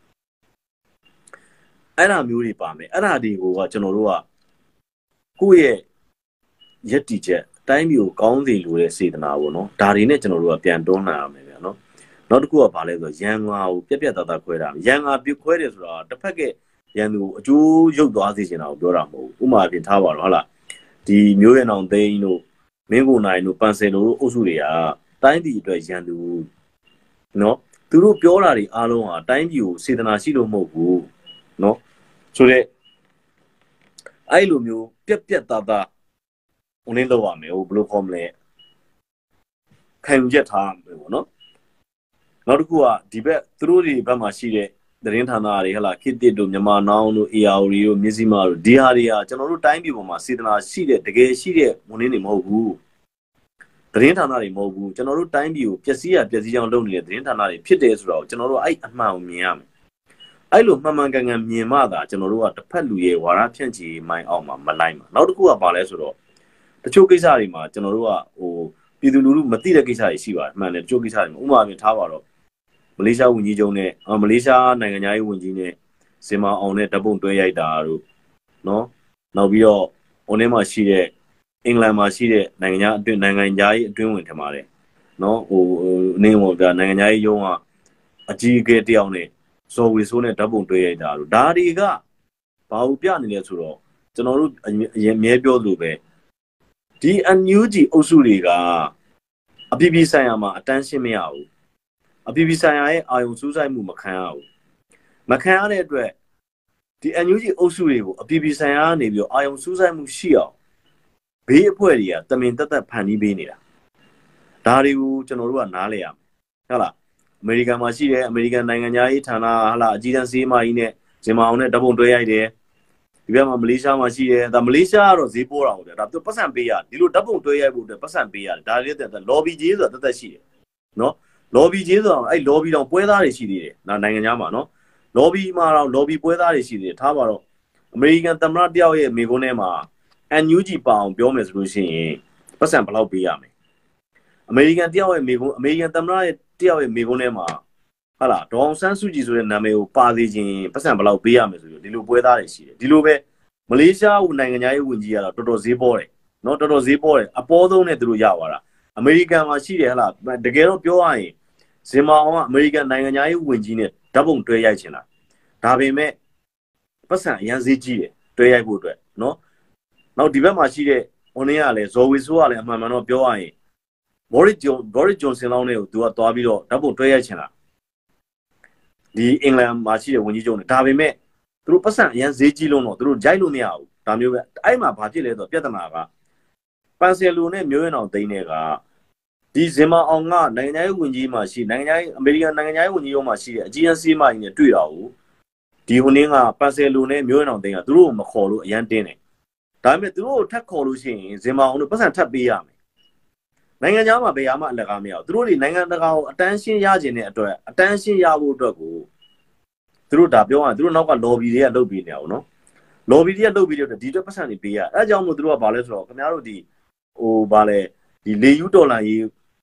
အဲ့ဒါမျိုးတွေပါမယ်အဲ့ဒါတွေကိုကကျွန်တော်တို့ကကိုယ့်ရဲ့ယက်တီချက်တိုင်းမျိုးကောင်းစီလိုတဲ့စေတနာပေါ့နော်ဒါတွေနဲ့ကျွန်တော်တို့ကပြန်တွန်းလှန်ရမယ်ဗျာနော်နောက်တစ်ခုကဘာလဲဆိုတော့ရန်ငါကိုပြက်သားခွဲတာရန်ငါပြခွဲတယ်ဆိုတာတစ်ဖက်ကရန်သူကိုအကျိုးရုပ်သွားစေချင်တာကိုပြောတာမဟုတ်ဘူးဥပမာပြင်ထားပါတော့ဟုတ်လားဒီမျိုးရံအောင်သိန်းတို့မင်းကိုနိုင်တို့ပန်ဆယ်တို့အုပ်စုတွေကတိုင်းပြည်အတွက်ရန်သူနော်သူတို့ပြောတာတွေအားလုံးဟာတိုင်းပြည်ကိုစေတနာရှိလို့မဟုတ်ဘူးနော်ဆိုတော့အဲ့လိုမျိုးပြက်သားဦးနေလောက်ရမယ်ဟိုဘယ်လိုခေါ်မလဲခံယူချက်ထားမယ်ပေါ့နော်နောက်တစ်ခုကဒီဘက်သူတို့တွေဘက်မှာရှိတဲ့သတင်းဌာနတွေဟလာခေတ်တစ်တို့မြန်မာနောင်တို့ AR တို့မြစည်းမတို့ဒီဟာတွေကကျွန်တော်တို့တိုင်းပြည်ပေါ်မှာစေတနာရှိတဲ့တကယ်ရှိတဲ့ဝန်ရင်းတွေမဟုတ်ဘူးသတင်းဌာနတွေမဟုတ်ဘူးကျွန်တော်တို့တိုင်းပြည်ကိုပျက်စီးကြောင်လုပ်နေတဲ့သတင်းဌာနတွေဖြစ်တယ်ဆိုတော့ကျွန်တော်တို့အဲ့အမှန်ကိုမြင်ရမယ်အဲ့လိုမှန်ကန်မြင်မှသာကျွန်တော်တို့ကတစ်ဖက်လူရဲ့ဝါဒဖြန့်ချီမိုင်းအောင်မှာမလိုက်မှာနောက်တစ်ခုကဘာလဲဆိုတော့တချို့ကိစ္စတွေမှာကျွန်တော်တို့ကဟိုပြည်သူလူထုမသိတဲ့ကိစ္စတွေရှိပါတယ်မှန်တယ်တချို့ကိစ္စတွေမှာဥပမာပြင်ထားပါတော့မလေးရှားဝန်ကြီးချုပ်နဲ့မလေးရှားနိုင်ငံသားရေးဝန်ကြီးနဲ့စင်မအောင်နဲ့ဓပုံတွဲရိုက်တာတို့နော်နောက်ပြီးတော့ဟိုထဲမှာရှိတဲ့အင်္ဂလန်မှာရှိတဲ့နိုင်ငံသားရေးအတွင်းဝင်ထင်ပါတယ်နော်ဟိုနေဟိုပြနိုင်ငံသားရေးရုံးကအကြီးအကဲတယောက်နဲ့ဇော်ဝေဆိုးနဲ့ဓပုံတွဲရိုက်တာတို့ဒါတွေကဘာလို့ပြနေလဲဆိုတော့ကျွန်တော်တို့အမြဲပြောလို့ပဲဒီ NUG အုပ်စုတွေကအပြည်ပြည်ဆိုင်ရာမှာအတန်းရှင်းမရဘူးအပြည်ပြည်ဆိုင်ရာရဲ့အာယုံစူးစိုက်မှုမခံရဘူးမခံရတဲ့အတွက်ဒီ NUG အုပ်စုတွေကိုအပြည်ပြည်ဆိုင်ရာကနေပြီးတော့အာယုံစူးစိုက်မှုရှိအောင်ဘေးအဖွဲ့တွေကတမင်တက်ဖန်တီးပေးနေတာဒါတွေကိုကျွန်တော်တို့ကနားလဲရမယ်ဟုတ်လားအမေရိကန်မှာရှိတယ်အမေရိကန်နိုင်ငံသားရေးဌာနဟာလာအကြီးတန်းစေးမကြီးနဲ့ဇင်မာအောင်နဲ့ဓပုံတွဲရိုက်တယ်ဒီဘက်မှာမလေးရှားမှာရှိတယ်ဒါမလေးရှားကတော့ဈေးပေါ်တာဟုတ်တယ်ဒါသူပတ်စံပေးရတယ်ဒီလိုဓပုံတွဲရိုက်ဖို့အတွက်ပတ်စံပေးရတယ်ဒါတွေတဲ့ lobby ကြီးဆိုတာတက်ရှိတယ်နော် lobby ကြီးဆိုတာအဲ့ lobby တောင်ပွဲသားတွေရှိသေးတယ်နိုင်ငံခြားမှာနော် lobby မှာတော့ lobby ပွဲသားတွေရှိသေးတယ်ထားပါတော့အမေရိကန်သမ္မတတယောက်ရဲ့မိကုန်းထဲမှာ NUG ပါအောင်ပြောမယ်ဆိုလို့ရှိရင်ပတ်စံဘယ်လောက်ပေးရမလဲအမေရိကန်တယောက်ရဲ့မိကုန်းအမေရိကန်သမ္မတရဲ့တယောက်ရဲ့မိကုန်းထဲမှာဟာလားဒေါအောင်ဆန်းစုကြည်ဆိုတဲ့နာမည်ကိုပါစေခြင်းပတ်စံဘယ်လောက်ပေးရမလဲဆိုပြီးဒီလိုပွဲသားတွေရှိတယ်ဒီလိုပဲမလေးရှားနိုင်ငံသားရေးဝန်ကြီးကတော့တော်တော်ဈေးပေါ်တယ်နော်တော်တော်ဈေးပေါ်တယ်အပေါ်ဆုံးနဲ့သူတို့ရသွားတာအမေရိကန်မှာရှိတယ်ဟလားတကယ်တော့ပြောရရင်ဇင်မာအောင်ကအမေရိကန်နိုင်ငံသားရေးဝန်ကြီးနဲ့ဓာတ်ပုံတွဲရိုက်ချင်တာဒါပေမဲ့ပတ်စံအရန်ဈေးကြီးတယ်တွဲရိုက်ဖို့အတွက်နော်နောက်ဒီဘက်မှာရှိတဲ့ဟိုနေ့ကလည်းဇော်ဝေဆိုးကလည်းအမှန်တော့ပြောရရင်ဘောရစ်ဂျွန်ဆင်လောင်းနဲ့ကိုသူကသွားပြီးတော့ဓာတ်ပုံတွဲရိုက်ချင်တာဒီအင်္ဂလန်မှာရှိတဲ့ဝန်ကြီးချုပ်နဲ့ဒါပေမဲ့သူတို့ပတ်စံအရန်ဈေးကြီးလုံးတော့သူတို့ဂျိုက်လို့မရဘူးဒါမျိုးပဲအဲ့မှာဘာဖြစ်လဲဆိုတော့ပြဿနာကပန်ဆယ်လိုနဲ့မျိုးရင်အောင်သိန်းတွေကဒီဇင်မာအောင်ကနိုင်ငံရေးဝန်ကြီးမှာရှိနိုင်ငံရေးအမေရိကန်နိုင်ငံရေးဝန်ကြီးရုံးမှာရှိတဲ့အကြီးအစီးမကြီးနဲ့တွေ့တာကိုဒီဟိုနေ့ကပန်ဆယ်လိုနဲ့မျိုးရင်အောင်သိန်းကသူတို့ကိုမခေါ်လို့အရန်တင်းတယ်ဒါပေမဲ့သူတို့ကိုထပ်ခေါ်လို့ရှိရင်ဇင်မာအောင်တို့ပတ်စံထပ်ပေးရမယ်နိုင်ငံခြားမှာဘယ်ရမှအလကားမရဘူးသူတို့တွေနိုင်ငံတကာကိုအတန်းရှင်းရခြင်းတဲ့အတွက်အတန်းရှင်းရဖို့အတွက်ကိုသူတို့ဒါပြောရရင်သူတို့နောက်က lobby တွေကလုပ်ပြီးနေအောင်နော် lobby တွေကလုပ်ပြီးတဲ့အတွက်ဒီအတွက်ပတ်စံတွေပေးရအဲအကြောင်းမို့သူတို့ကဘာလဲဆိုတော့ခင်ဗျားတို့ဒီဟိုဘာလဲဒီလေယူဒေါ်လာရေး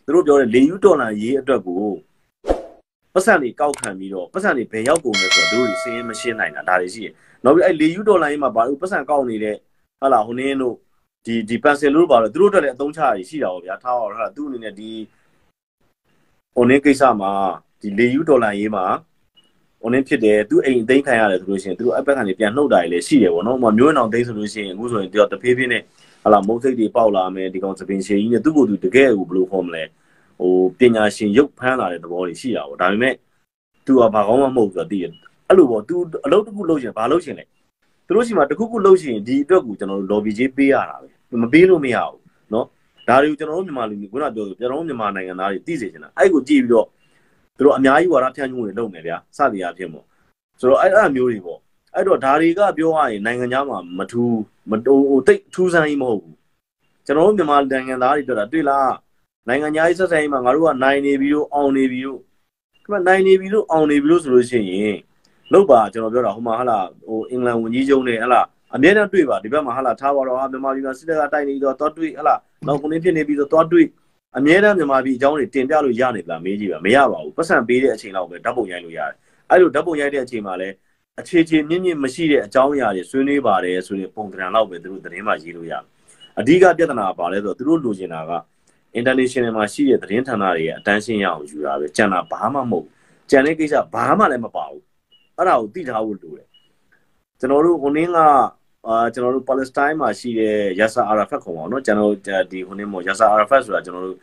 သူတို့ပြောတယ်လေယူဒေါ်လာရေးအတွက်ကိုပတ်စံတွေကောက်ခံပြီးတော့ပတ်စံတွေဘယ်ရောက်ကုန်လဲဆိုတော့သူတို့စင်းမရှင်းနိုင်တာဒါတွေရှိတယ်နောက်ပြီးအဲ့လေယူဒေါ်လာရေးမှာဘာလို့ပတ်စံကောက်နေတဲ့ဟာလာဟိုနင်းတို့ဒီပန်ဆယ်လို့ပါတော့သူတို့အတွက်လည်းအသုံးချရရှိတာပေါ့ဗျာထားအောင်ဟာသူ့အနေနဲ့ဒီဟိုနင်းကိစ္စမှာဒီလေယူဒေါ်လာရေးမှာဟိုနင်းဖြစ်တယ်သူအိမ်သိမ်းခံရတယ်ဆိုလို့ရှိရင်သူတို့အပတ်ကနေပြန်နှုတ်တာလည်းရှိတယ်ပေါ့နော်။မျိုးအောင်သိမ်းဆိုလို့ရှိရင်အခုဆိုရင်တဖေးဖေးနဲ့ဟာလာမုတ်စိတ်တွေပေါက်လာမယ်ဒီကောင်စပင်ရှည်ကြီးနဲ့သူ့ကိုယ်သူတကယ်ကိုဘယ်လိုခေါ်မလဲဟိုပညာရှင်ရုပ်ဖမ်းလာတဲ့သဘောတွေရှိတာပေါ့ဒါပေမဲ့သူကဘာကောင်းမှမဟုတ်ဆိုတော့တည်အဲ့လိုပေါ့သူအလုပ်တစ်ခုလုပ်ရင်ဘာလုပ်ရှင်လဲသူတို့ရှိမှတစ်ခုခုလုပ်ရှင်ဒီအတွက်ကိုကျွန်တော်တို့ lobby ကြီးပေးရတာပဲမပေးလို့မရဘူးเนาะဒါတွေကိုကျွန်တော်တို့မြန်မာလူမျိုးခုနပြောဆိုကျွန်တော်တို့မြန်မာနိုင်ငံသားတွေသိစေချင်တာအဲ့ကိုကြည့်ပြီးတော့သူတို့အများကြီးဝါဒဖြန့်မှုတွေလုပ်နေဗျာစသည်အဖြစ်ပေါ့ဆိုတော့အဲ့အမျိုးတွေပေါ့အဲ့တော့ဒါတွေကပြောရရင်နိုင်ငံခြားမှာမထူးမတိုးတိတ်ထူးဆန်းကြီးမဟုတ်ဘူးကျွန်တော်တို့မြန်မာနိုင်ငံသားတွေပြောတာတွေ့လားနိုင်ငံခြားရေးဆက်ဆံရေးမှာငါတို့ကနိုင်နေပြီလို့အောင်နေပြီလို့ဒီမှာနိုင်နေပြီလို့အောင်နေပြီလို့ဆိုလို့ရှိရင်လောက်ပါကျွန်တော်ပြောတာဟိုမှာဟာလာဟိုအင်္ဂလန်ဝန်ကြီးချုပ်နဲ့ဟာလာအမြဲတမ်းတွေ့ပါဒီဘက်မှာဟာလာထားပါတော့ဟာမြန်မာပြည်မှာစစ်တပ်ကတိုက်နေတော့သွားတွေ့ဟာလာနောက်ခုနှစ်ဖြစ်နေပြီဆိုသွားတွေ့အမြဲတမ်းမြန်မာပြည်အကြောင်းတွေတင်ပြလို့ရနေလားမေးကြည့်ပါမရပါဘူးပတ်စံပေးတဲ့အချိန်လောက်ပဲဓာတ်ပုံရိုက်လို့ရတယ်အဲ့လိုဓာတ်ပုံရိုက်တဲ့အချိန်မှာလည်းအခြေမြင့်မရှိတဲ့အကြောင်းအရာတွေဆွေးနွေးပါတယ်ဆိုရင်ပုံသဏ္ဍာန်လောက်ပဲသူတို့သတင်းမှရေးလို့ရတယ်အဓိကပြဿနာပါလဲဆိုတော့သူတို့လိုချင်တာက international မှာရှိတဲ့သတင်းဌာနတွေရဲ့အတန်းရှင်းရအောင်ယူတာပဲကြံတာဘာမှမဟုတ်ကြံတဲ့ကိစ္စဘာမှလည်းမပါဘူးအဲ့ဒါကိုသိထားဖို့လိုတယ်ကျွန်တော်တို့ဟိုနင်းကကျွန်တော်တို့ Palestine မှာရှိတဲ့ Yasser Arafat ခေါ်ပါတော့ကျွန်တော်ဒီဟိုနင်းမို့ Yasser Arafat ဆိုတာကျွန်တော်တို့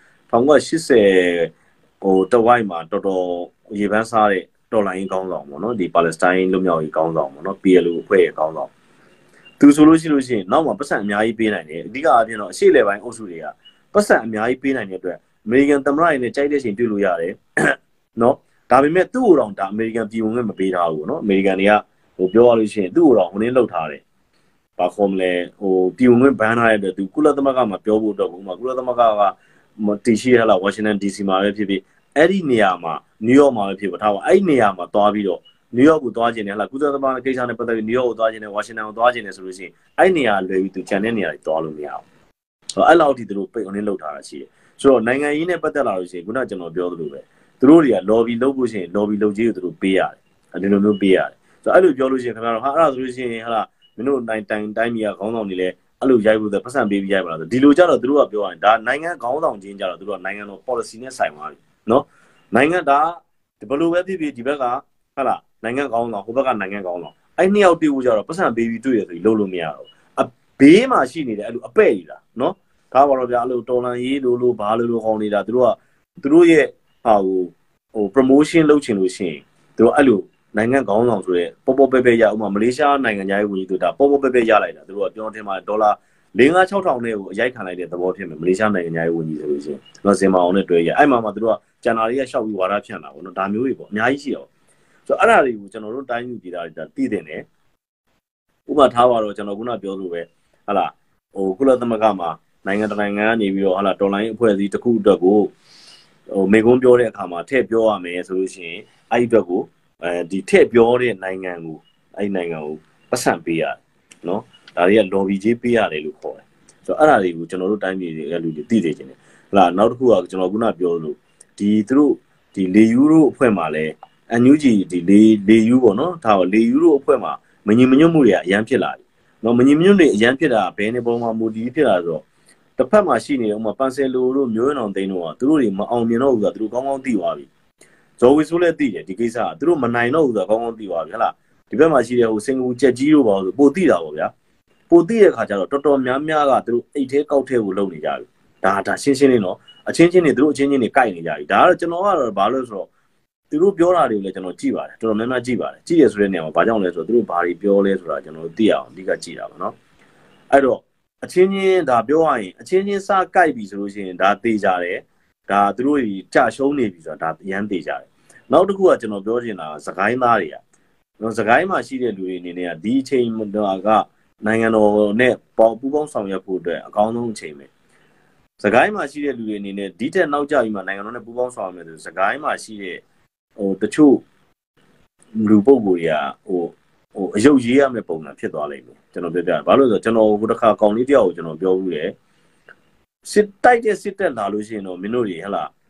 1980ဟိုတဝိုက်မှာတော်တော်ရေပန်းစားတဲ့တော်လိုင်းကောင်းဆောင်ပေါ့နော်ဒီ Palestine လွတ်မြောက်ရေးကောင်းဆောင်ပေါ့နော် PLO အဖွဲ့ရဲ့ကောင်းဆောင်သူဆိုလို့ရှိရင်နောက်မှာပတ်စံအများကြီးပေးနိုင်တယ်အဓိကအပြင်တော့အရှိလေပိုင်းအုပ်စုတွေကပတ်စံအများကြီးပေးနိုင်တဲ့အတွက်အမေရိကန်သမ္မတတွေနဲ့ကြိုက်တဲ့ချိန်တွေ့လို့ရတယ်နော်ဒါပေမဲ့သူ့ကိုတော့ဒါအမေရိကန်ပြည်ဝင်ခွင့်မပေးထားဘူးနော်အမေရိကန်တွေကဟိုပြောရလို့ရှိရင်သူ့ကိုတော့ဟိုနည်းလောက်ထားတယ်ဘာခေါ်မလဲဟိုပြည်ဝင်ခွင့်ဘန်းထားတဲ့အတွက်သူကုလသမဂ္ဂမှာပြောဖို့တော့ကုလသမဂ္ဂကတည်ရှိရလားဝါရှင်တန် DC မှာပဲဖြစ်ဖြစ်အဲ့ဒီနေရာမှာနယူးယောက်မှာပဲဖြစ်ပါထားပါအဲ့ဒီနေရာမှာသွားပြီးတော့နယူးယောက်ကိုသွားခြင်းနဲ့ဟလာကုသသမဂ္ဂကိစ္စနဲ့ပတ်သက်ပြီးနယူးယောက်ကိုသွားခြင်းနဲ့ဝါရှင်တန်ကိုသွားခြင်းနဲ့ဆိုလို့ရှိရင်အဲ့နေရာလွယ်ပြီးသူခြံတဲ့နေရာတွေသွားလို့မရဘူးအဲ့လောက်ထိသူတို့ပိတ်အောင်လုပ်ထားတာရှိတယ်ဆိုတော့နိုင်ငံရေးနဲ့ပတ်သက်လာလို့ရှိရင်ခုနကကျွန်တော်ပြောသလိုပဲသူတို့တွေက lobby လုပ်ဖို့ရှိရင် lobby လုပ်ကြီးကိုသူတို့ပေးရတယ်ဒီလိုမျိုးပေးရတယ်ဆိုတော့အဲ့လိုပြောလို့ရှိရင်ခင်ဗျားတို့ဟာအဲ့ဒါဆိုလို့ရှိရင်ဟာလာမင်းတို့တိုင်းပြည်ကခေါင်းဆောင်တွေလည်းအဲ့လိုရိုက်ဖို့ပတ်စံပေးပြီးရိုက်ပါလားဆိုဒီလိုကြတော့သူတို့ကပြောရင်ဒါနိုင်ငံခေါင်းဆောင်ချင်းကြတော့သူတို့ကနိုင်ငံတော် policy နဲ့ဆိုင်သွားပြီနော်နိုင်ငံဒါဘယ်လိုပဲဖြစ်ဖြစ်ဒီဘက်ကဟာလာနိုင်ငံကောင်းဆောင်ဟိုဘက်ကနိုင်ငံကောင်းဆောင်အဲ့နှစ်ယောက်တွေ့ဖို့ကြတော့ပတ်စံပေးပြီးတွေ့ရဆိုပြီးလုပ်လို့မရတော့ဘေးမှာရှိနေတဲ့အဲ့လိုအပဲ့ကြီးလားနော်ဒါပါတော့ဗျာအဲ့လိုတော်လန်ရေးလို့ဘာလို့ခေါင်းနေတာသူတို့ရဲ့ဟာဟို promotion လုပ်ချင်လို့ရှိရင်သူတို့အဲ့လိုနိုင်ငံကောင်းဆောင်ဆိုတဲ့ပေါ်ပဲရဥမာမလေးရှားနိုင်ငံသားရေးဝန်ကြီးတို့ဒါပေါ်ပဲရလိုက်တာသူတို့ကပြောတင်မှာဒေါ်လာ5-6,000နဲ့ကိုအရိုက်ခံလိုက်တဲ့သဘောဖြစ်မယ်မလေးရှားနိုင်ငံသားရေးဝန်ကြီးဆိုလို့ရှိရင်တော့စင်မအောင်နဲ့တွဲရအဲ့မှာသူတို့ကဂျန်နာရီကရှောက်ပြီးဝါဒဖြန့်တာပေါ့နော်ဒါမျိုးတွေပေါ့အများကြီးရှိတော့ဆိုတော့အဲ့ဒါတွေကိုကျွန်တော်တို့တိုင်းပြည်ပြည်သားတွေဒါသိတင်တယ်ဥပမာထားပါတော့ကျွန်တော်ခုနပြောလို့ပဲဟာလာဟိုကုလသမဂ္ဂမှာနိုင်ငံတနိုင်ငံကနေပြီးတော့ဟာလာတော်လိုင်းအဖွဲ့အစည်းတစ်ခုအတွက်ကိုဟိုမေကွန်းပြောတဲ့အခါမှာထည့်ပြောရမယ်ဆိုလို့ရှိရင်အဲ့ဒီအတွက်ကိုဒီထည့်ပြောတဲ့နိုင်ငံကိုအဲ့ဒီနိုင်ငံကိုပတ်စံပေးရတယ်နော်ဒါတွေက lobby ကြီးပေးရတယ်လို့ခေါ်တယ်ဆိုတော့အဲ့ဒါတွေကိုကျွန်တော်တို့တိုင်းပြည်ရဲ့လူတွေသိစေချင်တယ်ဟလာနောက်တစ်ခုကကျွန်တော်ခုနပြောလို့ဒီသူတို့ဒီလေယူရိုအဖွဲ့မှာလဲအန်ယူဂျီဒီလေယူပေါ့နော်ဒါလေယူရိုအဖွဲ့မှာမငြိမ်မညွတ်မှုတွေကအရန်ဖြစ်လာတယ်နော်မငြိမ်မညွတ်တွေအရန်ဖြစ်တာဘယ်နေပုံမှာမူတည်ဖြစ်လာဆိုတော့တစ်ဖက်မှာရှိနေတယ်ဥမာပန်ဆယ်လိုတို့မျိုးရအောင်သိန်းတို့ကသူတို့တွေမအောင်မြင်တော့ဘူးဆိုတာသူတို့ကောင်းကောင်းသိသွားပြီဇော်ဝီဆိုလည်းသိတယ်ဒီကိစ္စကသူတို့မနိုင်တော့ဘူးဆိုတာကောင်းကောင်းသိသွားပြီဟလားဒီဘက်မှာရှိတဲ့ဟိုစင်ကာပူကြက်ကြီးတို့ပါဆိုပိုသိတာပေါ့ဗျာပိုသိတဲ့ခါကျတော့တော်တော်များများကသူတို့အိတ်ထဲကောက်ထဲကိုလုံနေကြပြီဒါရှင်းလေးနော်အချင်းချင်းတွေသူတို့အချင်းချင်းတွေကြိုက်နေကြပြီဒါကတော့ကျွန်တော်ကတော့ဘာလို့ဆိုတော့သူတို့ပြောတာတွေကိုလည်းကျွန်တော်ကြည့်ပါတယ်တော်တော်များများကြည့်ပါတယ်ကြည့်ရဆိုတဲ့နေရာမှာဘာကြောင့်လဲဆိုတော့သူတို့ဘာတွေပြောလဲဆိုတာကျွန်တော်သိအောင်အဓိကကြည့်တာပါနော်အဲ့တော့အချင်းချင်းဒါပြောရရင်အချင်းချင်းစကြိုက်ပြီဆိုလို့ရှိရင်ဒါသေကြတယ်ဒါသူတို့ကြာရှုံးနေပြီဆိုတာဒါအရန်သေကြတယ်နောက်တစ်ခုကကျွန်တော်ပြောချင်တာစကိုင်းသားတွေကစကိုင်းမှာရှိတဲ့လူတွေအနေနဲ့ကဒီအချိန်ကနိုင်ငံတော်နဲ့ပူးပေါင်းဆောင်ရွက်ဖို့အတွက်အကောင်းဆုံးအချိန်ပဲစကိုင်းမှာရှိတဲ့လူတွေအနေနဲ့ဒီထက်နောက်ကျပြီးမှနိုင်ငံတော်နဲ့ပူးပေါင်းဆောင်ရွက်မယ်ဆိုစကိုင်းမှာရှိတဲ့ဟိုတချို့လူပုဂ္ဂိုလ်တွေကဟိုအယုတ်ရေးရမယ့်ပုံစံဖြစ်သွားလိမ့်မယ်ကျွန်တော်ပြောပြတယ်ဘာလို့လဲဆိုတော့ကျွန်တော်ဟိုတစ်ခါကောင်လေးတယောက်ကိုကျွန်တော်ပြောဘူးတယ်စစ်တိုက်တဲ့စစ်တက်လာလို့ရှိရင်တော့မင်းတို့တွေဟလာ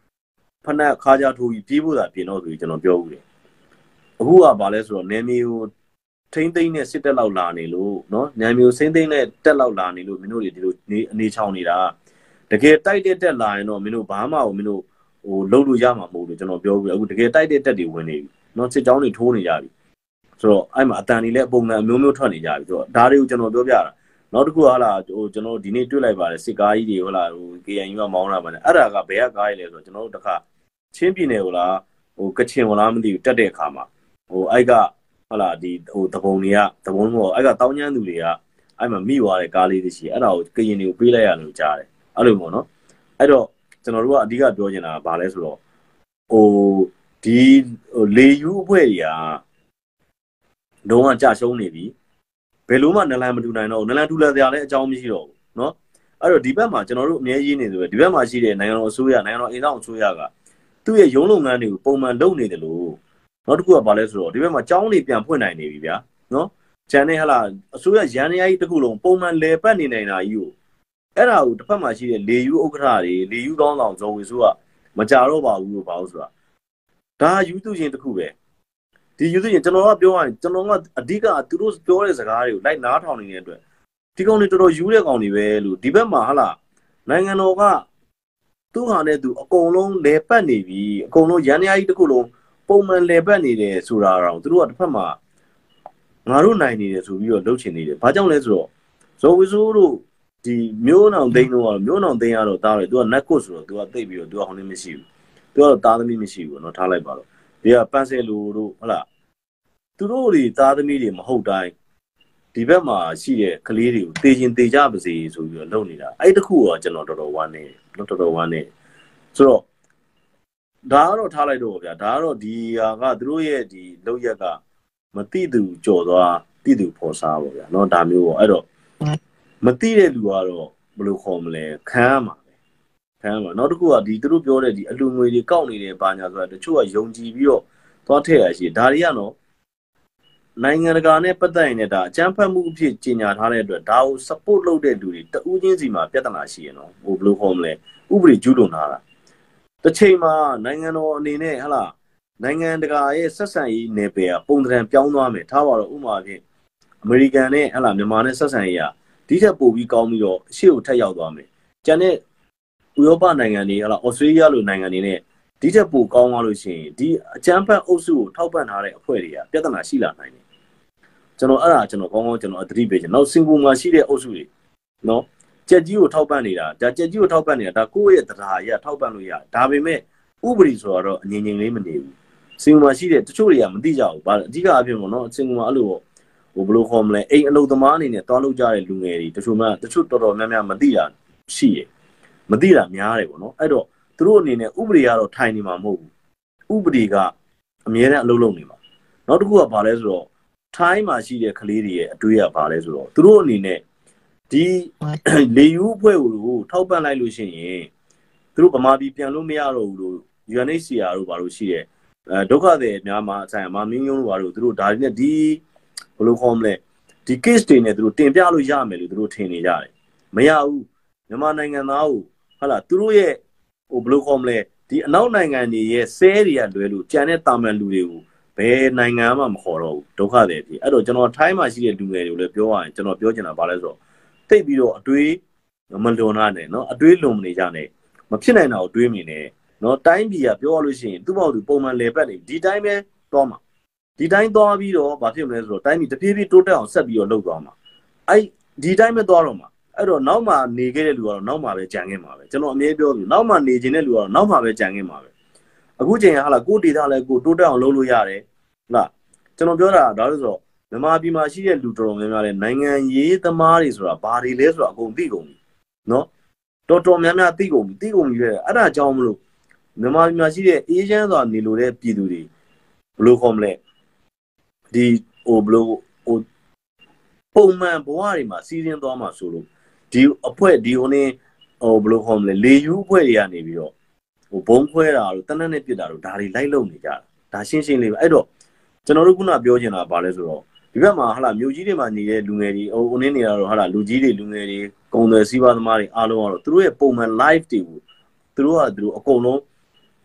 ဖနက်ခါကြထိုးပြီးပြေးဖို့သာပြင်တော့ဆိုပြီးကျွန်တော်ပြောဦးတယ်အခုကဘာလဲဆိုတော့နေမျိုးထိမ့်သိမ့်နဲ့စစ်တက်လောက်လာနေလို့နော်နေမျိုးစိမ့်သိမ့်နဲ့တက်လောက်လာနေလို့မင်းတို့တွေဒီလိုအနေချောင်းနေတာတကယ်တိုက်တဲ့တက်လာရင်တော့မင်းတို့ဘာမှမင်းတို့ဟိုလှုပ်လို့ရမှာမဟုတ်လို့ကျွန်တော်ပြောဦးတယ်အခုတကယ်တိုက်တဲ့တက်တွေဝင်နေပြီနော်စစ်ကြောင်းတွေထိုးနေကြပြီဆိုတော့အဲ့မှာအတန်တွေလည်းပုံစံအမျိုးမျိုးထွက်နေကြပြီဆိုတော့ဒါတွေကိုကျွန်တော်ပြောပြတာနောက်တစ်ခုဟာလာဟိုကျွန်တော်ဒီနေ့တွေ့လိုက်ပါတယ်စစ်ကားကြီးတွေဟုတ်လားဟို KNU ကမောင်းလာပါတယ်အဲ့ဒါကဘယ်ကကားကြီးလဲဆိုတော့ကျွန်တော်တို့တစ်ခါချင်းပြည်နယ်ဟိုလားဟိုကချင်ဟိုလားမသိဘူးတက်တဲ့အခါမှာဟိုအဲ့ကဟုတ်လားဒီဟိုတပုံတွေကတပုံတော့အဲ့ကတောင်းကျမ်းသူတွေကအဲ့မှာမိသွားတဲ့ကားလေးတွေရှိအဲ့ဒါကိုကရင်တွေကိုပေးလိုက်ရလို့ကြားတယ်အဲ့လိုပေါ့နော်အဲ့တော့ကျွန်တော်တို့ကအဓိကပြောချင်တာကဘာလဲဆိုတော့ဟိုဒီလေယူအဖွဲ့တွေကလုံးဝကြာရှုံးနေပြီဘယ်လိုမှနလန်မတူနိုင်တော့နလန်တူလာတရားလည်းအကြောင်းမရှိတော့ဘူးเนาะအဲ့တော့ဒီဘက်မှာကျွန်တော်တို့အမြဲရေးနေဆိုပဲဒီဘက်မှာရှိတဲ့နိုင်ငံတော်အစိုးရနိုင်ငံတော်အင်ဆောင်အစိုးရကသူ့ရဲ့ရုံးလုပ်ငန်းတွေကိုပုံမှန်လုပ်နေတယ်လို့နောက်တစ်ခုကဘာလဲဆိုတော့ဒီဘက်မှာကျောင်းတွေပြန်ဖွင့်နိုင်နေပြီဗျာเนาะဂျန်နဲ့ဟလာအစိုးရရန်ရာကြီးတစ်ခုလုံးပုံမှန်လဲပတ်နေနိုင်တာကြီးကိုအဲ့ဒါကိုတစ်ဖက်မှာရှိတဲ့လေယူဥက္ကဋ္ဌတွေလေယူကောင်းဆောင်ဇော်ဝေဆိုးကမကြတော့ပါဘူးလို့ဘာလို့ဆိုတာဒါယူသူချင်းတစ်ခုပဲဒီယူသွင်းကျွန်တော်ကပြောရရင်ကျွန်တော်ကအဓိကသူတို့ပြောတဲ့စကားတွေကိုလိုက်နားထောင်နေတဲ့အတွက်ဒီကောင်တွေတော်တော်ယူတဲ့ကောင်တွေပဲလို့ဒီဘက်မှာဟာလာနိုင်ငံတော်ကသူ့ဟာနဲ့သူအကုန်လုံးလဲပတ်နေပြီအကုန်လုံးရန်ရာကြီးတစ်ခုလုံးပုံမှန်လဲပတ်နေတယ်ဆိုတာတော့သူတို့ကတစ်ဖက်မှာငါတို့နိုင်နေတယ်ဆိုပြီးတော့လှုပ်ချင်နေတယ်ဘာကြောင့်လဲဆိုတော့ဇော်ဝီဆိုးတို့ဒီမျိုးနောင်သိန်းတို့ကမျိုးနောင်သိန်းရတော့တားတယ်သူကနက်ကုတ်ဆိုတော့သူကသိပ်ပြီးတော့သူကဟိုနေ့မရှိဘူးသူကတော့တားသမီးမရှိဘူးเนาะထားလိုက်ပါတော့ဒီကပန်းစဲလူတို့ဟုတ်လားသူတို့တွေသားသမီးတွေမဟုတ်တိုင်းဒီဘက်မှာရှိတဲ့ကလေးတွေကိုတေချင်တေကြပါစေဆိုပြီးတော့လုပ်နေတာအဲ့တခုကကျွန်တော်တော်တော်ဝမ်းနေတော်တော်ဝမ်းနေဆိုတော့ဒါကတော့ထားလိုက်တော့ဗျာဒါကတော့ဒီဟာကသူတို့ရဲ့ဒီလောက်ရက်ကမတိသူကြော်သွားတိသူဖော်စားပါဗျာเนาะဒါမျိုးပေါ့အဲ့တော့မတိတဲ့လူကတော့ဘယ်လိုခေါ်မလဲခံရမှာပဲခံရမှာနောက်တစ်ခုကဒီသူတို့ပြောတဲ့ဒီအလူငွေတွေကောက်နေတယ်ဘာညာဆိုတာတချို့ကယုံကြည်ပြီးတော့သွားထည့်ရရှိဒါတွေကတော့နိုင်ငံတကာနဲ့ပတ်သက်ရင်လည်းဒါအကြမ်းဖက်မှုအဖြစ်ကြီးညာထားတဲ့အတွက်ဒါကို support လုပ်တဲ့လူတွေတဦးချင်းစီမှာပြဿနာရှိရနော်ဟိုဘယ်လိုခေါ်မလဲဥပဒေကျူးလွန်ထားတာတစ်ချိန်မှာနိုင်ငံတော်အနေနဲ့ဟလာနိုင်ငံတကာရဲ့ဆက်ဆံရေးနယ်ပယ်ကပုံသဏ္ဍာန်ပြောင်းသွားမယ်ထားပါတော့ဥပမာဖြင့်အမေရိကန်နဲ့ဟလာမြန်မာနဲ့ဆက်ဆံရေးကဒီထက်ပိုပြီးကောင်းပြီးတော့အရှေ့ကိုထက်ရောက်သွားမယ်ကျန်တဲ့ဥရောပနိုင်ငံတွေဟလာဩစတြေးလျလိုနိုင်ငံတွေနဲ့ဒီထက်ပိုကောင်းသွားလို့ရှိရင်ဒီအကြမ်းဖက်အုပ်စုကိုထောက်ပံ့ထားတဲ့အဖွဲ့တွေကပြဿနာရှိလာနိုင်တယ်ကျွန်တော်အဲ့ဒါကျွန်တော်ကောင်းကောင်းကျွန်တော်အသတိပေးချင်နောက်စင်ကာပူမှာရှိတဲ့အုပ်စုတွေနော်ကြက်ကြီးကိုထောက်ပံ့နေတာဒါကြက်ကြီးကိုထောက်ပံ့နေတာဒါကိုယ့်ရဲ့တရားအရာထောက်ပံ့လို့ရဒါပေမဲ့ဥပဒေဆိုတော့အငြိမ်ငြိမ်လေးမနေဘူးစင်ကာပူမှာရှိတဲ့တချို့တွေကမသိကြဘူးဗာအဓိကအဖြစ်ပေါ့နော်စင်ကာပူမှာအဲ့လိုဟိုဘယ်လိုခေါ်မလဲအိမ်အလုပ်သမားအနေနဲ့တွားလုပ်ကြတဲ့လူငယ်တွေတချို့တော်တော်များများမသိတာရှိရမသိတာများတယ်ပေါ့နော်အဲ့တော့သူတို့အနေနဲ့ဥပဒေကတော့ထိုင်နေမှာမဟုတ်ဘူးဥပဒေကအမြဲတမ်းအလုပ်လုပ်နေမှာနောက်တစ်ခုကဘာလဲဆိုတော့ထိုင်းမှာရှိတဲ့ကလေးတွေရဲ့အတွေ့အကြုံဘာလဲဆိုတော့သူတို့အနေနဲ့ဒီလေယူအဖွဲ့ကိုထောက်ပံ့လိုက်လို့ရှိရင်သူတို့ဗမာပြည်ပြန်လို့မရတော့ဘူးလို့ UNHCR တို့ဘာလို့ရှိတဲ့ဒုက္ခသည်များမှာအဆိုင်အမမင်းယုံတို့ဘာလို့သူတို့ဒါတွေနဲ့ဒီဘယ်လိုခေါ်မလဲဒီ case တွေနဲ့သူတို့တင်ပြလို့ရမယ်လို့သူတို့ထင်နေကြတယ်မရဘူးမြန်မာနိုင်ငံသားကိုဟာလာသူတို့ရဲ့ဟိုဘယ်လိုခေါ်မလဲဒီအနောက်နိုင်ငံတွေရဲ့ဆဲတွေကလွဲလို့ကြံတဲ့တာမန်လူတွေကိုဘယ်နိုင်ငံမှမခေါ်တော့ဘူးဒုက္ခတွေဖြစ်အဲ့တော့ကျွန်တော်ထိုင်းမှာရှိတဲ့လူငယ်တွေကိုလည်းပြောရရင်ကျွန်တော်ပြောချင်တာဘာလဲဆိုတော့တိတ်ပြီးတော့အတွေးမလွန်နာနဲ့เนาะအတွေးလွန်မနေကြနဲ့မဖြစ်နိုင်တာကိုတွေးမိနေเนาะတိုင်းပြည်ကပြောရလို့ရှိရင်သူ့ဘောက်သူပုံမှန်လေပတ်နေဒီတိုင်းပဲသွားမှာဒီတိုင်းသွားပြီးတော့ဘာဖြစ်မလဲဆိုတော့တိုင်းပြည်တဖြည်းဖြည်းတိုးတက်အောင်ဆက်ပြီးတော့လုပ်သွားမှာအဲ့ဒီတိုင်းပဲသွားတော့မှာအဲ့တော့နောက်မှနေခဲ့တဲ့လူကတော့နောက်မှပဲကြံခဲ့မှာပဲကျွန်တော်အမြဲပြောလို့နောက်မှနေခြင်းတဲ့လူကတော့နောက်မှပဲကြံခဲ့မှာပဲအခုချိန်ကဟာလာကိုဒေတာလဲကိုတိုးတက်အောင်လုပ်လို့ရတယ်လားကျွန်တော်ပြောတာဒါလို့ဆိုတော့မြန်မာပြည်မှာရှိတဲ့လူတော်တော်များများလဲနိုင်ငံရေးသမားတွေဆိုတာဘာတွေလဲဆိုတာအကုန်သိကုန်ပြီနော်တော်တော်များများသိကုန်ပြီပဲအဲ့ဒါကြောင့်မလို့မြန်မာပြည်မှာရှိတဲ့အေးချမ်းစွာနေလို့တဲ့ပြည်သူတွေဘယ်လိုခေါ်မလဲဒီဟိုဘယ်လိုဟိုပုံမှန်ဘဝတွေမှာစီးရင်သွားမှာဆိုလို့ဒီအဖွဲ့ဒီဟိုနေဟိုဘယ်လိုခေါ်မလဲလေယူအဖွဲ့တွေကနေပြီးတော့ဟိုဘုံခွဲတာတို့တနက်နဲ့ပြစ်တာတို့ဒါတွေလိုက်လုံနေကြတာဒါရှင်းရှင်းလေးပဲအဲ့တော့ကျွန်တော်တို့ခုနပြောချင်တာဗာလဲဆိုတော့ဒီဘက်မှာဟာလာမြို့ကြီးတွေမှာနေတဲ့လူငယ်တွေဟိုနေနေတာတော့ဟာလာလူကြီးတွေလူငယ်တွေကုန်တယ်စီးပွားသမားတွေအားလုံးကတော့သူတို့ရဲ့ပုံမှန် live တွေကိုသူတို့ကသူတို့အကုန်လုံး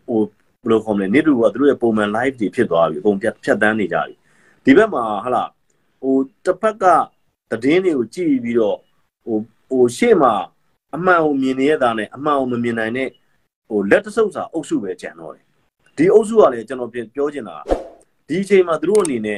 ဘယ်လိုခေါ်မလဲနေ့တူကသူတို့ရဲ့ပုံမှန် live တွေဖြစ်သွားပြီအကုန်ဖြတ်တန်းနေကြပြီဒီဘက်မှာဟာလားတစ်ဖက်ကသတင်းတွေကိုကြည့်ပြီးတော့ရှေ့မှာအမှန်ကိုမြင်နေရတာနဲ့အမှန်ကိုမမြင်နိုင်တဲ့လက်တဆုပ်စာအုပ်စုပဲကြံတော့တယ်ဒီအုပ်စုကလည်းကျွန်တော်ပြောချင်တာဒီအချိန်မှာသူတို့အနေနဲ့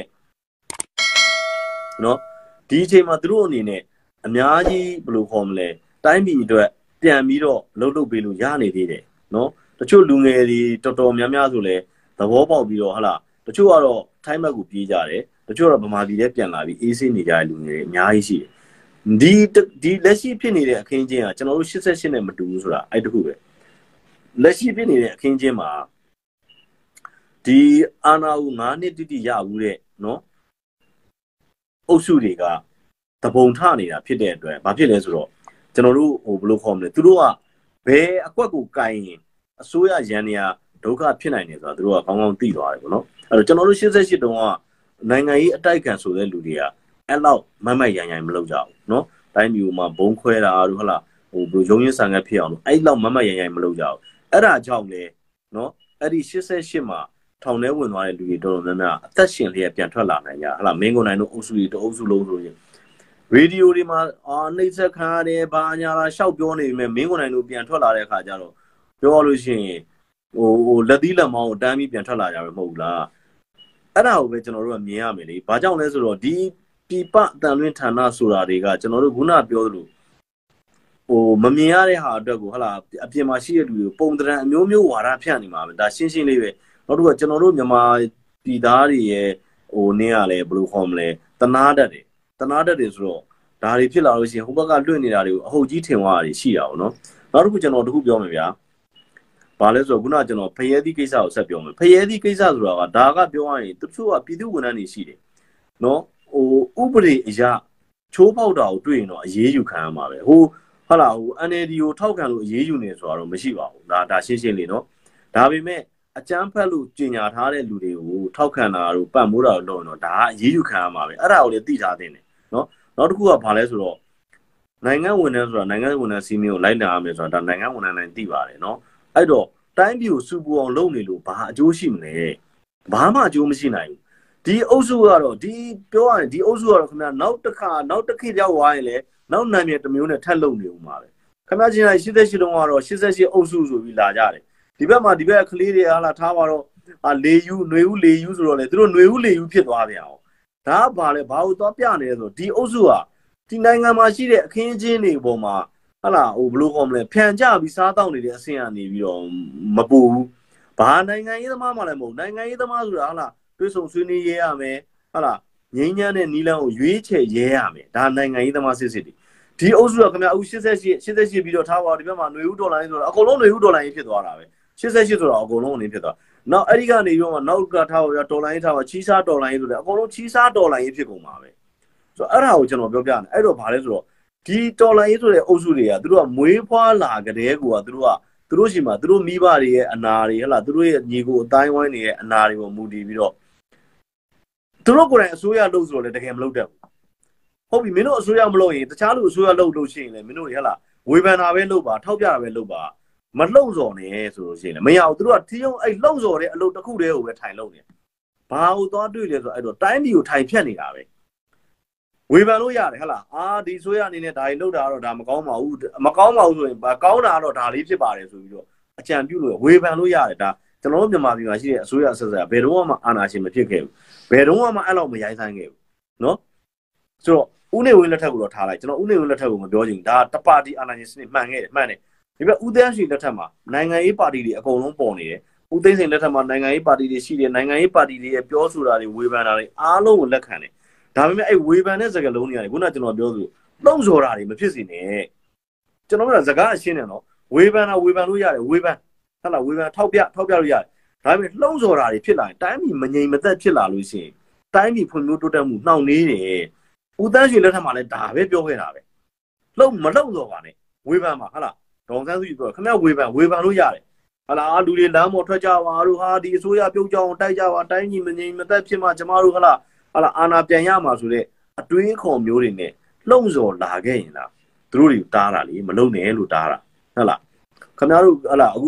နော်ဒီအချိန်မှာသူတို့အနေနဲ့အများကြီးဘယ်လိုခေါ်မလဲတိုင်းပြည်အတွက်ပြန်ပြီးတော့လှုပ်ပေးလို့ရနေသေးတယ်နော်တချို့လူငယ်တွေတော်တော်များများဆိုလဲသဘောပေါက်ပြီးတော့ဟာလားတချို့ကတော့ထိုင်းဘက်ကိုပြေးကြတယ်တချို့တော့ဗမာပြည်ထဲပြန်လာပြီးအေးဆေးနေကြတဲ့လူငယ်တွေအများကြီးရှိတယ်ဒီလက်ရှိဖြစ်နေတဲ့အခင်းချင်းကကျွန်တော်တို့88နဲ့မတူဘူးဆိုတာအဲ့တခုပဲလက်ရှိဖြစ်နေတဲ့အခင်းချင်းမှာဒီအာနာကို9နှစ်တိတိရဘူးတဲ့နော်အုပ်စုတွေကတပုံထနေတာဖြစ်တဲ့အတွက်ဘာဖြစ်လဲဆိုတော့ကျွန်တော်တို့ဘယ်လိုခေါ်မလဲသူတို့ကဘယ်အကွက်ကိုကင်ရင်အစိုးရရန်နေရဒုက္ခဖြစ်နိုင်တယ်ဆိုတာသူတို့ကကောင်းကောင်းသိသွားတယ်ပေါ့နော်အဲ့တော့ကျွန်တော်တို့88တုန်းကနိုင်ငံရေးအတိုက်ခံဆိုတဲ့လူတွေကအဲ့လောက်မတ်ရန်မလုပ်ကြဘူးနော်တိုင်းပြည်မှာဘုံခွဲတာတို့ဟုတ်လားဘယ်လိုရုံရင်းဆန်ကဖြစ်အောင်လို့အဲ့လောက်မတ်ရန်မလုပ်ကြဘူးအဲ့ဒါကြောင့်လေနော်အဲ့ဒီ88မှာထောင်ထဲဝင်သွားတဲ့လူတွေတော်တော်များများအသက်ရှင်လျက်ပြန်ထွက်လာနိုင်ကြဟုတ်လားမင်းကိုနိုင်တို့အုပ်စုတွေတအုပ်စုလုံးဆိုရင်ရေဒီယိုတွေမှာနှိမ့်ဆက်ခံရတယ်ဘာညာလာရှောက်ပြောနေပြီမင်းကိုနိုင်တို့ပြန်ထွက်လာတဲ့အခါကျတော့ပြောလို့ရှိရင်လက်သီးလက်မောင်းကိုတန်းပြီးပြန်ထွက်လာကြမှာမဟုတ်ဘူးလားအဲ့ဒါကိုပဲကျွန်တော်တို့ကမြင်ရမယ်လေဘာကြောင့်လဲဆိုတော့ဒီပြပအတန်လွင်ဌာနဆိုတာတွေကကျွန်တော်တို့ခုနပြောသလိုမမြင်ရတဲ့ဟာအတွက်ကိုဟုတ်လားအပြင်မှာရှိတဲ့လူတွေပုံတရံအမျိုးမျိုးဝါဒဖြန့်နေမှာပဲဒါရှင်းရှင်းလေးပဲနောက်တစ်ခုကကျွန်တော်တို့မြန်မာပြည်သားတွေရဲ့နင်းရလဲဘယ်လိုခေါ်မလဲတနာတတ်တယ်ဆိုတော့ဒါတွေဖြစ်လာလို့ရှိရင်ဟိုဘက်ကလွှင့်နေတာတွေကိုအဟုတ်ကြီးထင်သွားတာတွေရှိတာပေါ့နော်နောက်တစ်ခုကျွန်တော်တခုပြောမယ်ဗျာဘာလဲဆိုတော့ခုနကကျွန်တော်ဖရဲသီးကိစ္စကိုဆက်ပြောမယ်ဖရဲသီးကိစ္စဆိုတာကဒါကပြောရရင်တချို့ကပြည်သူဝန်ထမ်းတွေရှိတယ်နော်ဥပဒေအရချိုးဖောက်တာကိုတွေ့ရင်တော့အရေးယူခံရမှာပဲဟုတ်လားNLD ကိုထောက်ခံလို့အရေးယူနေဆိုတာတော့မရှိပါဘူးဒါရှင်းရှင်းလေးနော်ဒါပေမဲ့အကြမ်းဖက်လို့ကြီးညာထားတဲ့လူတွေကိုထောက်ခံတာတို့ပတ်မိုးတာတို့လုပ်ရင်တော့ဒါကအရေးယူခံရမှာပဲအဲ့ဒါကိုလည်းသိထားသင့်တယ်နော်နောက်တစ်ခုကဘာလဲဆိုတော့နိုင်ငံဝန်ထမ်းဆိုတာနိုင်ငံဝန်ထမ်းစီမင်းကိုလိုက်နာရမယ်ဆိုတာဒါနိုင်ငံဝန်ထမ်းတိုင်းသိပါတယ်နော်အဲ့တော့တိုင်းပြည်ကိုစူပူအောင်လုပ်နေလို့ဘာအကျိုးရှိမလဲဘာမှအကျိုးမရှိနိုင်ဘူးဒီအုပ်စုကတော့ဒီပြောရရင်ဒီအုပ်စုကတော့ခင်ဗျာနောက်တစ်ခေတ်ရောက်သွားရင်လည်းနောက်နာမည်တစ်မျိုးနဲ့ထပ်လုပ်နေဦးမှာပဲခင်ဗျာချင်း88တုန်းကတော့88အုပ်စုဆိုပြီးလာကြတယ်ဒီဘက်ကကလေးတွေဟာလာထားပါတော့လေယူຫນွေဦးလေယူဆိုတော့လေသူတို့ຫນွေဦးလေယူဖြစ်သွားပြန်အောင်ဒါကဘာလဲဘာလို့သွားပြနေလဲဆိုဒီအုပ်စုကဒီနိုင်ငံမှာရှိတဲ့အခင်းအကျင်းတွေပေါ်မှာဟာလာဘယ်လိုခေါ်မလဲဖြန်ကြပြီးစားတောက်နေတဲ့အဆင့်ကနေပြီးတော့မပူဘူးဘာနိုင်ငံရေးသမားမှလည်းမဟုတ်နိုင်ငံရေးသမားဆိုတာဟာလာတွေးဆုံဆွေးနွေးရဲရမယ်ဟာလာငိမ့်ညမ်းတဲ့နီလန်းကိုရွေးချယ်ရဲရမယ်ဒါနိုင်ငံရေးသမားစစ်ဒီအုပ်စုကခင်ဗျာအခု88ပြီးတော့ထားပါဒီဘက်မှာຫນွေဦးဒေါ်လာရေးဆိုတာအကုန်လုံးຫນွေဦးဒေါ်လာရေးဖြစ်သွားတာပဲ88ဆိုတော့အကုန်လုံးအနေဖြစ်သွားနောက်အဲ့ဒီကနေပြီးတော့နောက်ကထားပါဗျာဒေါ်လာရေးထားပါချီးစားဒေါ်လာရေးဆိုတယ်အကုန်လုံးချီးစားဒေါ်လာရေးဖြစ်ကုန်ပါပဲဆိုတော့အဲ့ဒါကိုကျွန်တော်ပြောပြတယ်အဲ့တော့ဘာလဲဆိုတော့ဒီဒေါ်လာရေးဆိုတဲ့အုပ်စုတွေကသူတို့ကမွေးဖွားလာကြတဲ့ကူကသူတို့ရှိမှာသူတို့မိဘတွေရဲ့အနာတွေဟလာသူတို့ရဲ့ညီကိုအတိုင်းဝိုင်းတွေရဲ့အနာတွေကိုမူတည်ပြီးတော့သူတို့ကိုယ်တိုင်အစိုးရလုပ်ဆိုတော့လည်းတကယ်မလုပ်တတ်ဘူးဟုတ်ပြီမင်းတို့အစိုးရမလုပ်ရင်တခြားလူအစိုးရလုပ်လို့ရှိရင်လည်းမင်းတို့တွေဟလာဝေဖန်တာပဲလုပ်ပါထောက်ပြတာပဲလုပ်ပါမလှုပ်စော်နဲ့ဆိုလို့ရှိရင်လည်းမရဘူးသူတို့ကထီးအောင်အဲ့လှုပ်စော်တဲ့အလုပ်တစ်ခုတည်းကိုပဲထိုင်လုပ်နေဘာလို့သွားတွေ့လဲဆိုတော့အဲ့တော့တိုင်းပြည်ကိုထိုင်ဖြတ်နေတာပဲဝေဖန်လို့ရတယ်ဟလားဒီဆိုရအနေနဲ့ဒါကြီးလှုပ်တာတော့ဒါမကောင်းပါဘူးဆိုရင်ဘာကောင်းတာတော့ဒါလေးဖြစ်ပါတယ်ဆိုပြီးတော့အကြံပြုလို့ဝေဖန်လို့ရတယ်ဒါကျွန်တော်တို့မြန်မာပြည်မှာရှိတဲ့အစိုးရဆက်ဆက်ဘယ်တော့မှအာဏာရှင်မဖြစ်ခဲ့ဘူးဘယ်တော့မှအဲ့လောက်မရိုင်းဆိုင်ခဲ့ဘူးနော်ဆိုတော့ဦးနေဝင်းလက်ထက်ကိုတော့ထားလိုက်ကျွန်တော်ဦးနေဝင်းလက်ထက်ကိုမပြောချင်ဒါတပါတီအာဏာရှင်စနစ်မှန်ခဲ့တယ်မှန်တယ်ဒီဘက်ဦးသိန်းစိန်လက်ထက်မှာနိုင်ငံရေးပါတီတွေအကုန်လုံးပေါ်နေတယ်ဦးသိန်းစိန်လက်ထက်မှာနိုင်ငံရေးပါတီတွေရှိတယ်နိုင်ငံရေးပါတီတွေရဲ့ပြောဆိုတာတွေဝေဖန်တာတွေအားလုံးကိုလက်ခံတယ်ဒါပေမဲ့အဲ့ဝေဖန်တဲ့စကားလုံးတွေကနေခုနကကျွန်တော်ပြောသလိုလှုံ့ဆော်တာတွေမဖြစ်စေနဲ့ကျွန်တော်ကစကားအရှင်းတယ်နော်ဝေဖန်လို့ရတယ်ဝေဖန်ဟုတ်လားဝေဖန်ထောက်ပြလို့ရတယ်ဒါပေမဲ့လှုံ့ဆော်တာတွေဖြစ်လာရင်တိုင်းပြည်မငြိမ်မသက်ဖြစ်လာလို့ရှိရင်တိုင်းပြည်ဖွံ့ဖြိုးတိုးတက်မှုနှောင့်နှေးတယ်ဦးသိန်းစိန်လက်ထက်မှာလည်းဒါပဲပြောခဲ့တာပဲမလှုံ့ဆော်ပါနဲ့ဝေဖန်ပါဟုတ်လားဒေါ်ဆန်းစုကြည်ပြောခင်ဗျဝေဖန်လို့ရတယ်ဟာလားလူတွေလမ်းပေါ်ထွက်ကြပါတို့ဟာဒီအစိုးရပြုတ်ကြအောင်တိုက်ကြပါတိုင်းကြီးမငြိမ်မသက်ဖြစ်မှကျမတို့ဟာလားအာဏာပြန်ရမှာဆိုတဲ့အတွေးခေါ်မျိုးတွေနဲ့လှုံ့ဆော်လာခဲ့ရင်လားသူတို့တွေတားတာလေမလုံနဲ့လို့တားတာဟုတ်လားခင်ဗျားတို့ဟာလားအခု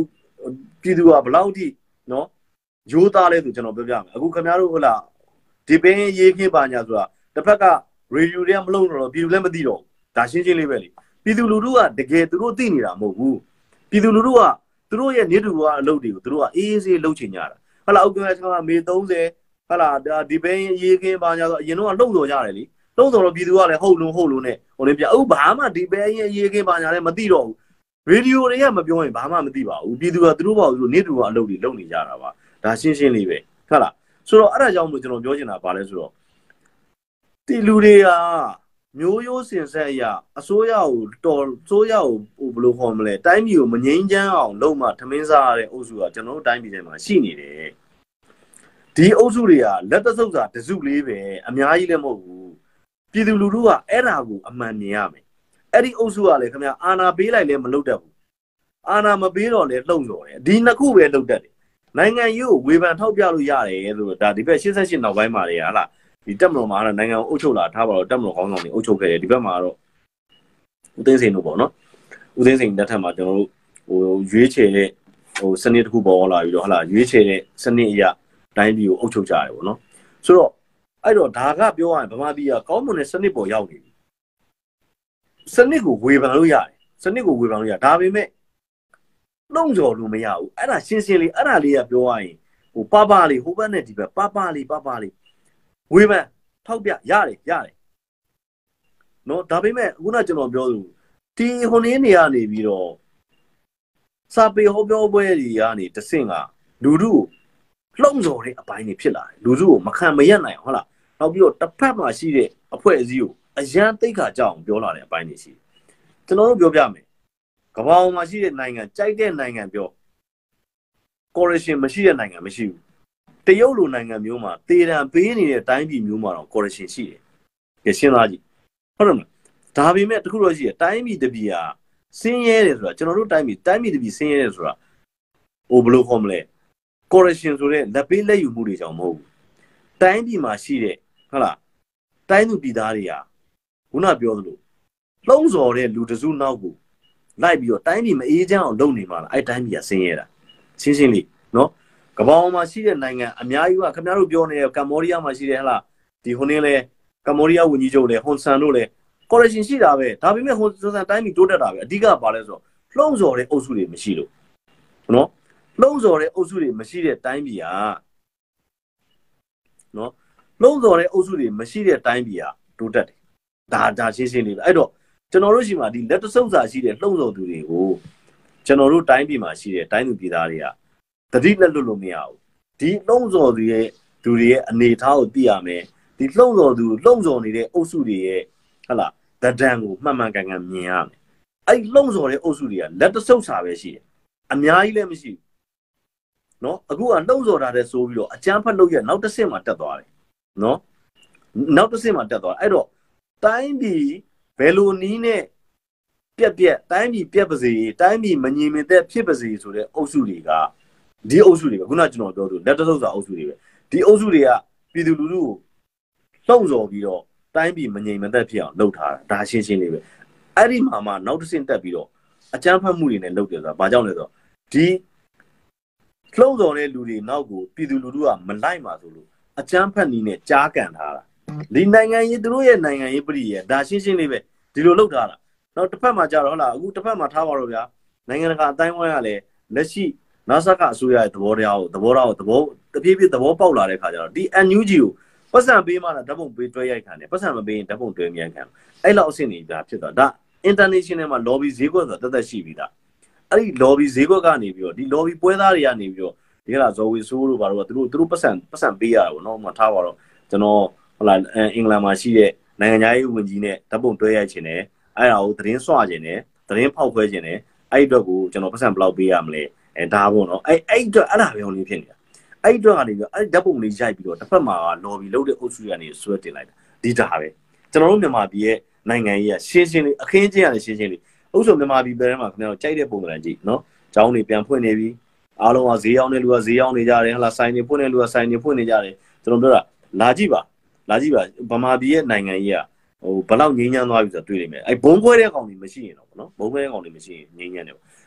ပြည်သူကဘလောက်ထိနော်ရိုးသားလဲဆိုကျွန်တော်ပြောပြမယ်အခုခင်ဗျားတို့ဟုတ်လားဒီပင်းရေးခင်းပါညာဆိုတာတစ်ဖက်ကရေဒီယိုတွေကမလုံးတော့ပြည်သူလည်းမသိတော့ဒါရှင်းရှင်းလေးပဲလေပြည်သူလူထုကတကယ်သူတို့သိနေတာမဟုတ်ဘူးပြည်သူလူထုကသူတို့ရဲ့နေတူကအလုပ်တွေကိုသူတို့ကအေးအေးဆေးလုပ်ချင်ကြတာဟုတ်လားဥက္ကဋ္ဌကမေ30ဟုတ်လားဒီပင်းရေးခင်းပါညာဆိုအရင်တော့လှုပ်တော်ကြတယ်လေလှုပ်တော်တော့ပြည်သူကလည်းဟုတ်လို့နဲ့ဟိုလည်းပြအခုဘာမှဒီပင်းရေးခင်းပါညာလည်းမသိတော့ဘူးရေဒီယိုတွေကမပြောရင်ဘာမှမသိပါဘူးပြည်သူကသူတို့ပေါ့သူတို့နေတူကအလုပ်တွေလုပ်နေကြတာပါဒါရှင်းရှင်းလေးပဲဟုတ်လားဆိုတော့အဲ့ဒါကြောင့်မို့ကျွန်တော်ပြောချင်တာပါလဲဆိုတော့ဒီလူတွေကမျိုးရိုးစင်ဆက်အရာအစိုးရကိုတော်အစိုးရကိုဘယ်လိုခေါ်မလဲတိုင်းပြည်ကိုမငြိမ်းချမ်းအောင်လုပ်မှထမင်းစားရတဲ့အုပ်စုကကျွန်တော်တို့တိုင်းပြည်ထဲမှာရှိနေတယ်ဒီအုပ်စုတွေကလက်တဆုပ်စာတစုလေးပဲအများကြီးလည်းမဟုတ်ဘူးပြည်သူလူထုကအဲ့ဒါကိုအမှန်မြင်ရမယ်အဲ့ဒီအုပ်စုကလည်းခင်ဗျာအာဏာပေးလိုက်လည်းမလုပ်တတ်ဘူးအာဏာမပေးတော့လည်းလှုံ့ဆော်တယ်ဒီနှစ်ခုပဲလုပ်တတ်တယ်နိုင်ငံရေးကိုဝေဖန်ထောက်ပြလို့ရတယ်ဆိုတော့ဒါဒီဘက်88နောက်ပိုင်းမှာလေဟာလားဒီတက်မတော်မှာနိုင်ငံကိုအုပ်ချုပ်လာထားပါတော့တက်မတော်ကောင်းဆောင်တွေအုပ်ချုပ်ခဲ့တယ်ဒီဘက်မှာတော့ဦးသိန်းစိန်တို့ပေါ့နော်ဦးသိန်းစိန်လက်ထက်မှာကျွန်တော်တို့ဟိုရွေးချယ်တဲ့ဟိုစနစ်တစ်ခုပေါ်လာပြီးတော့ဟာလားရွေးချယ်တဲ့စနစ်အရာတိုင်းပြည်ကိုအုပ်ချုပ်ကြတယ်ပေါ့နော်ဆိုတော့အဲ့တော့ဒါကပြောရရင်ဗမာပြည်ကကောင်းမွန်တဲ့စနစ်ပေါ်ရောက်နေပြီစနစ်ကိုဝေဖန်လို့ရတယ်စနစ်ကိုဝေဖန်လို့ရဒါပေမဲ့လုံးကြော်လို့မရဘူးအဲ့ဒါရှင်းရှင်းလေးအဲ့ဒါလေးကပြောရရင်ဟိုပါလေးဟိုဘက်နဲ့ဒီဘက်ပါလေးဝေဖန်ထောက်ပြရတယ်နော်ဒါပေမဲ့ခုနကျွန်တော်ပြောသူဒီဟိုနေကနေပြီးတော့စာပေဟောပြောပွဲတွေကနေတဆင့်ကလူထုကိုလှုံ့ဆော်တဲ့အပိုင်းတွေဖြစ်လာတယ်လူထုကိုမခံမရက်နိုင်ဟုတ်လားနောက်ပြီးတော့တစ်ဖက်မှာရှိတဲ့အဖွဲ့အစည်းကိုအရန်သိက္ခာကြအောင်ပြောလာတဲ့အပိုင်းတွေရှိတယ်ကျွန်တော်တို့ပြောပြမယ်ကမ္ဘာပေါ်မှာရှိတဲ့နိုင်ငံကြိုက်တဲ့နိုင်ငံပြော correction မရှိတဲ့နိုင်ငံမရှိဘူးတရုတ်လိုနိုင်ငံမျိုးမှာတေတံပေးနေတဲ့တိုင်းပြည်မျိုးမှာတော့ correction ရှိတယ်ကြရှင်းသားကြီးဟုတ်တယ်မလားဒါပေမဲ့တခုတော့ရှိတယ်တိုင်းပြည်တစ်ပြည်ဟာဆင်းရဲတယ်ဆိုတာကျွန်တော်တို့တိုင်းပြည်တစ်ပြည်ဆင်းရဲတယ်ဆိုတာဟိုဘယ်လိုခေါ်မလဲ correction ဆိုတဲ့လက်ပေးလက်ယူမှုတွေကြောင့်မဟုတ်ဘူးတိုင်းပြည်မှာရှိတဲ့ဟုတ်လားတိုင်းသူပြည်သားတွေဟာခုနပြောသလိုလှုံ့ဆော်တဲ့လူတစုနောက်ကိုလိုက်ပြီးတော့တိုင်းပြည်မအေးချမ်းအောင်လုပ်နေမှာလားအဲ့တိုင်းပြည်ကဆင်းရဲတာရှင်းလေးနော်ကမ္ဘာပေါ်မှာရှိတဲ့နိုင်ငံအများကြီးကခင်ဗျားတို့ပြောနေတဲ့ကမ္ဘောဒီးယားမှာရှိတဲ့ဟလားဒီဟိုနေလေကမ္ဘောဒီးယားဝန်ကြီးချုပ်လေဟွန်ဆန်တို့လေ correction ရှိတာပဲဒါပေမဲ့ဟွန်ဆန်တိုင်းပြည်တိုးတက်တာပဲအဓိကပါလဲဆိုတော့လှုံ့ဆော်တဲ့အုပ်စုတွေမရှိလို့နော်လှုံ့ဆော်တဲ့အုပ်စုတွေမရှိတဲ့တိုင်းပြည်ဟာနော်လှုံ့ဆော်တဲ့အုပ်စုတွေမရှိတဲ့တိုင်းပြည်ဟာတိုးတက်တယ်ဒါရှင်းလေးပဲအဲ့တော့ကျွန်တော်တို့ရှိမှာဒီလက်တဆုပ်စာရှိတဲ့လှုံ့ဆော်သူတွေကိုကျွန်တော်တို့တိုင်းပြည်မှာရှိတဲ့တိုင်းသူပြည်သားတွေကတတိလက်လွတ်လို့မရဘူးဒီလှုံ့ဆော်သူရဲ့အနေအထားကိုသိရမယ်ဒီလှုံ့ဆော်နေတဲ့အုပ်စုတွေရဲ့ဟလာတဒံကိုမှန်ကန်မြင်ရမယ်အဲ့လှုံ့ဆော်တဲ့အုပ်စုတွေကလက်တဆုပ်စာပဲရှိတယ်အများကြီးလည်းမရှိဘူးနော်အခုကလှုံ့ဆော်တာတဲ့ဆိုပြီးတော့အကျန်းဖတ်လို့ရနောက်တစ်ဆင့်မှာတက်သွားတယ်နော်နောက်တစ်ဆင့်မှာတက်သွားအဲ့တော့တိုင်းပြည်ဘယ်လိုနီးနဲ့ပြက်တိုင်းပြည်ပြက်ပါစေတိုင်းပြည်မငြိမ်မသက်ဖြစ်ပါစေဆိုတဲ့အုပ်စုတွေကဒီအုပ်စုတွေပဲခုနကျွန်တော်ပြောသူလက်တဆုပ်စာအုပ်စုတွေပဲဒီအုပ်စုတွေကပြည်သူလူထုကိုလှုံ့ဆော်ပြီးတော့တိုင်းပြည်မငြိမ်မသက်ဖြစ်အောင်လုပ်ထားတာဒါရှင်းလေးပဲအဲ့ဒီမှာနောက်တစ်ဆင့်တက်ပြီးတော့အကြမ်းဖက်မှုတွေနဲ့လုပ်တယ်ဆိုတာဘာကြောင့်လဲဆိုတော့ဒီလှုံ့ဆော်တဲ့လူတွေနောက်ကိုပြည်သူလူထုကမလိုက်ပါဆိုလို့အကြမ်းဖက်နည်းနဲ့ကြားကန်ထားတာဒီနိုင်ငံရေးသူတို့ရဲ့နိုင်ငံရေးပြည်ရဲ့ဒါရှင်းလေးပဲဒီလိုလုပ်ထားတာနောက်တစ်ဖက်မှာကြတော့ဟုတ်လားအခုတစ်ဖက်မှာထားပါတော့ဗျာနိုင်ငံတကာအတိုင်းဝိုင်းကလည်းလက်ရှိနာဆာကအစိုးရရဲ့သဘောတရားကိုတဖြည်းဖြည်းသဘောပေါက်လာတဲ့ခါကျတော့ဒီ NUG ကိုပတ်စံပေးမှလည်းဓာတ်ပုံပေးတွဲရိုက်ခံတယ်ပတ်စံမပေးရင်ဓာတ်ပုံတွဲမြန်ခံအဲ့လောက်အဆင့်နေဒါဖြစ်သွားဒါ international မှာ lobby ဈေးကွက်ဆိုတာတက်ရှိပြီးသားအဲ့ဒီ lobby ဈေးကွက်ကနေပြီးတော့ဒီ lobby ပွဲသားတွေကနေပြီးတော့ဒီကလာဇော်ဝေဆိုးတို့ဘာလို့ကသူတို့ပတ်စံပေးရတာပေါ့နော်မှထားပါတော့ကျွန်တော်ဟုတ်လားအင်္ဂလန်မှာရှိတဲ့နိုင်ငံသားရေးဝန်ကြီးနဲ့ဓာတ်ပုံတွဲရိုက်ချင်တယ်အဲ့ဒါကိုသတင်းစွချင်တယ်သတင်းဖောက်ခွဲချင်တယ်အဲ့အတွက်ကိုကျွန်တော်ပတ်စံဘယ်လောက်ပေးရမလဲဒါပေါ့နော်အဲ့အတွက်အဲ့ဒါပဲဟိုနေဖြစ်နေတာအဲ့အတွက်ကနေပြီးအဲ့ဓာတ်ပုံလေးရိုက်ပြီးတော့တစ်ဖက်မှာ lobby လုပ်တဲ့အုပ်စုကနေဆွဲတင်လိုက်တာဒီဒါပဲကျွန်တော်တို့မြန်မာပြည်ရဲ့နိုင်ငံရေးကရှင်းလေးအခင်းကျင်းရတယ်ရှင်းလေးအုပ်စုမြန်မာပြည်ပြည်ထဲမှာခင်ဗျားတို့ကြိုက်တဲ့ပုံစံကြည့်နော်ကျောင်းတွေပြန်ဖွင့်နေပြီအားလုံးကဈေးရောက်နေလူကဈေးရောက်နေကြတယ်ဟလာဆိုင်တွေဖွင့်နေလူကဆိုင်တွေဖွင့်နေကြတယ်ကျွန်တော်ပြောတာလာကြည့်ပါဗမာပြည်ရဲ့နိုင်ငံရေးကဟိုဘလောက်ငြိမ်းချမ်းသွားပြီဆိုတော့တွေ့လိမ့်မယ်အဲ့ဘုံခွဲတဲ့ကောင်တွေမရှိရင်တော့ဗောနော်ဘုံခွဲတဲ့ကောင်တွေမရှိရင်ငြိမ်းချမ်းတယ်ဗော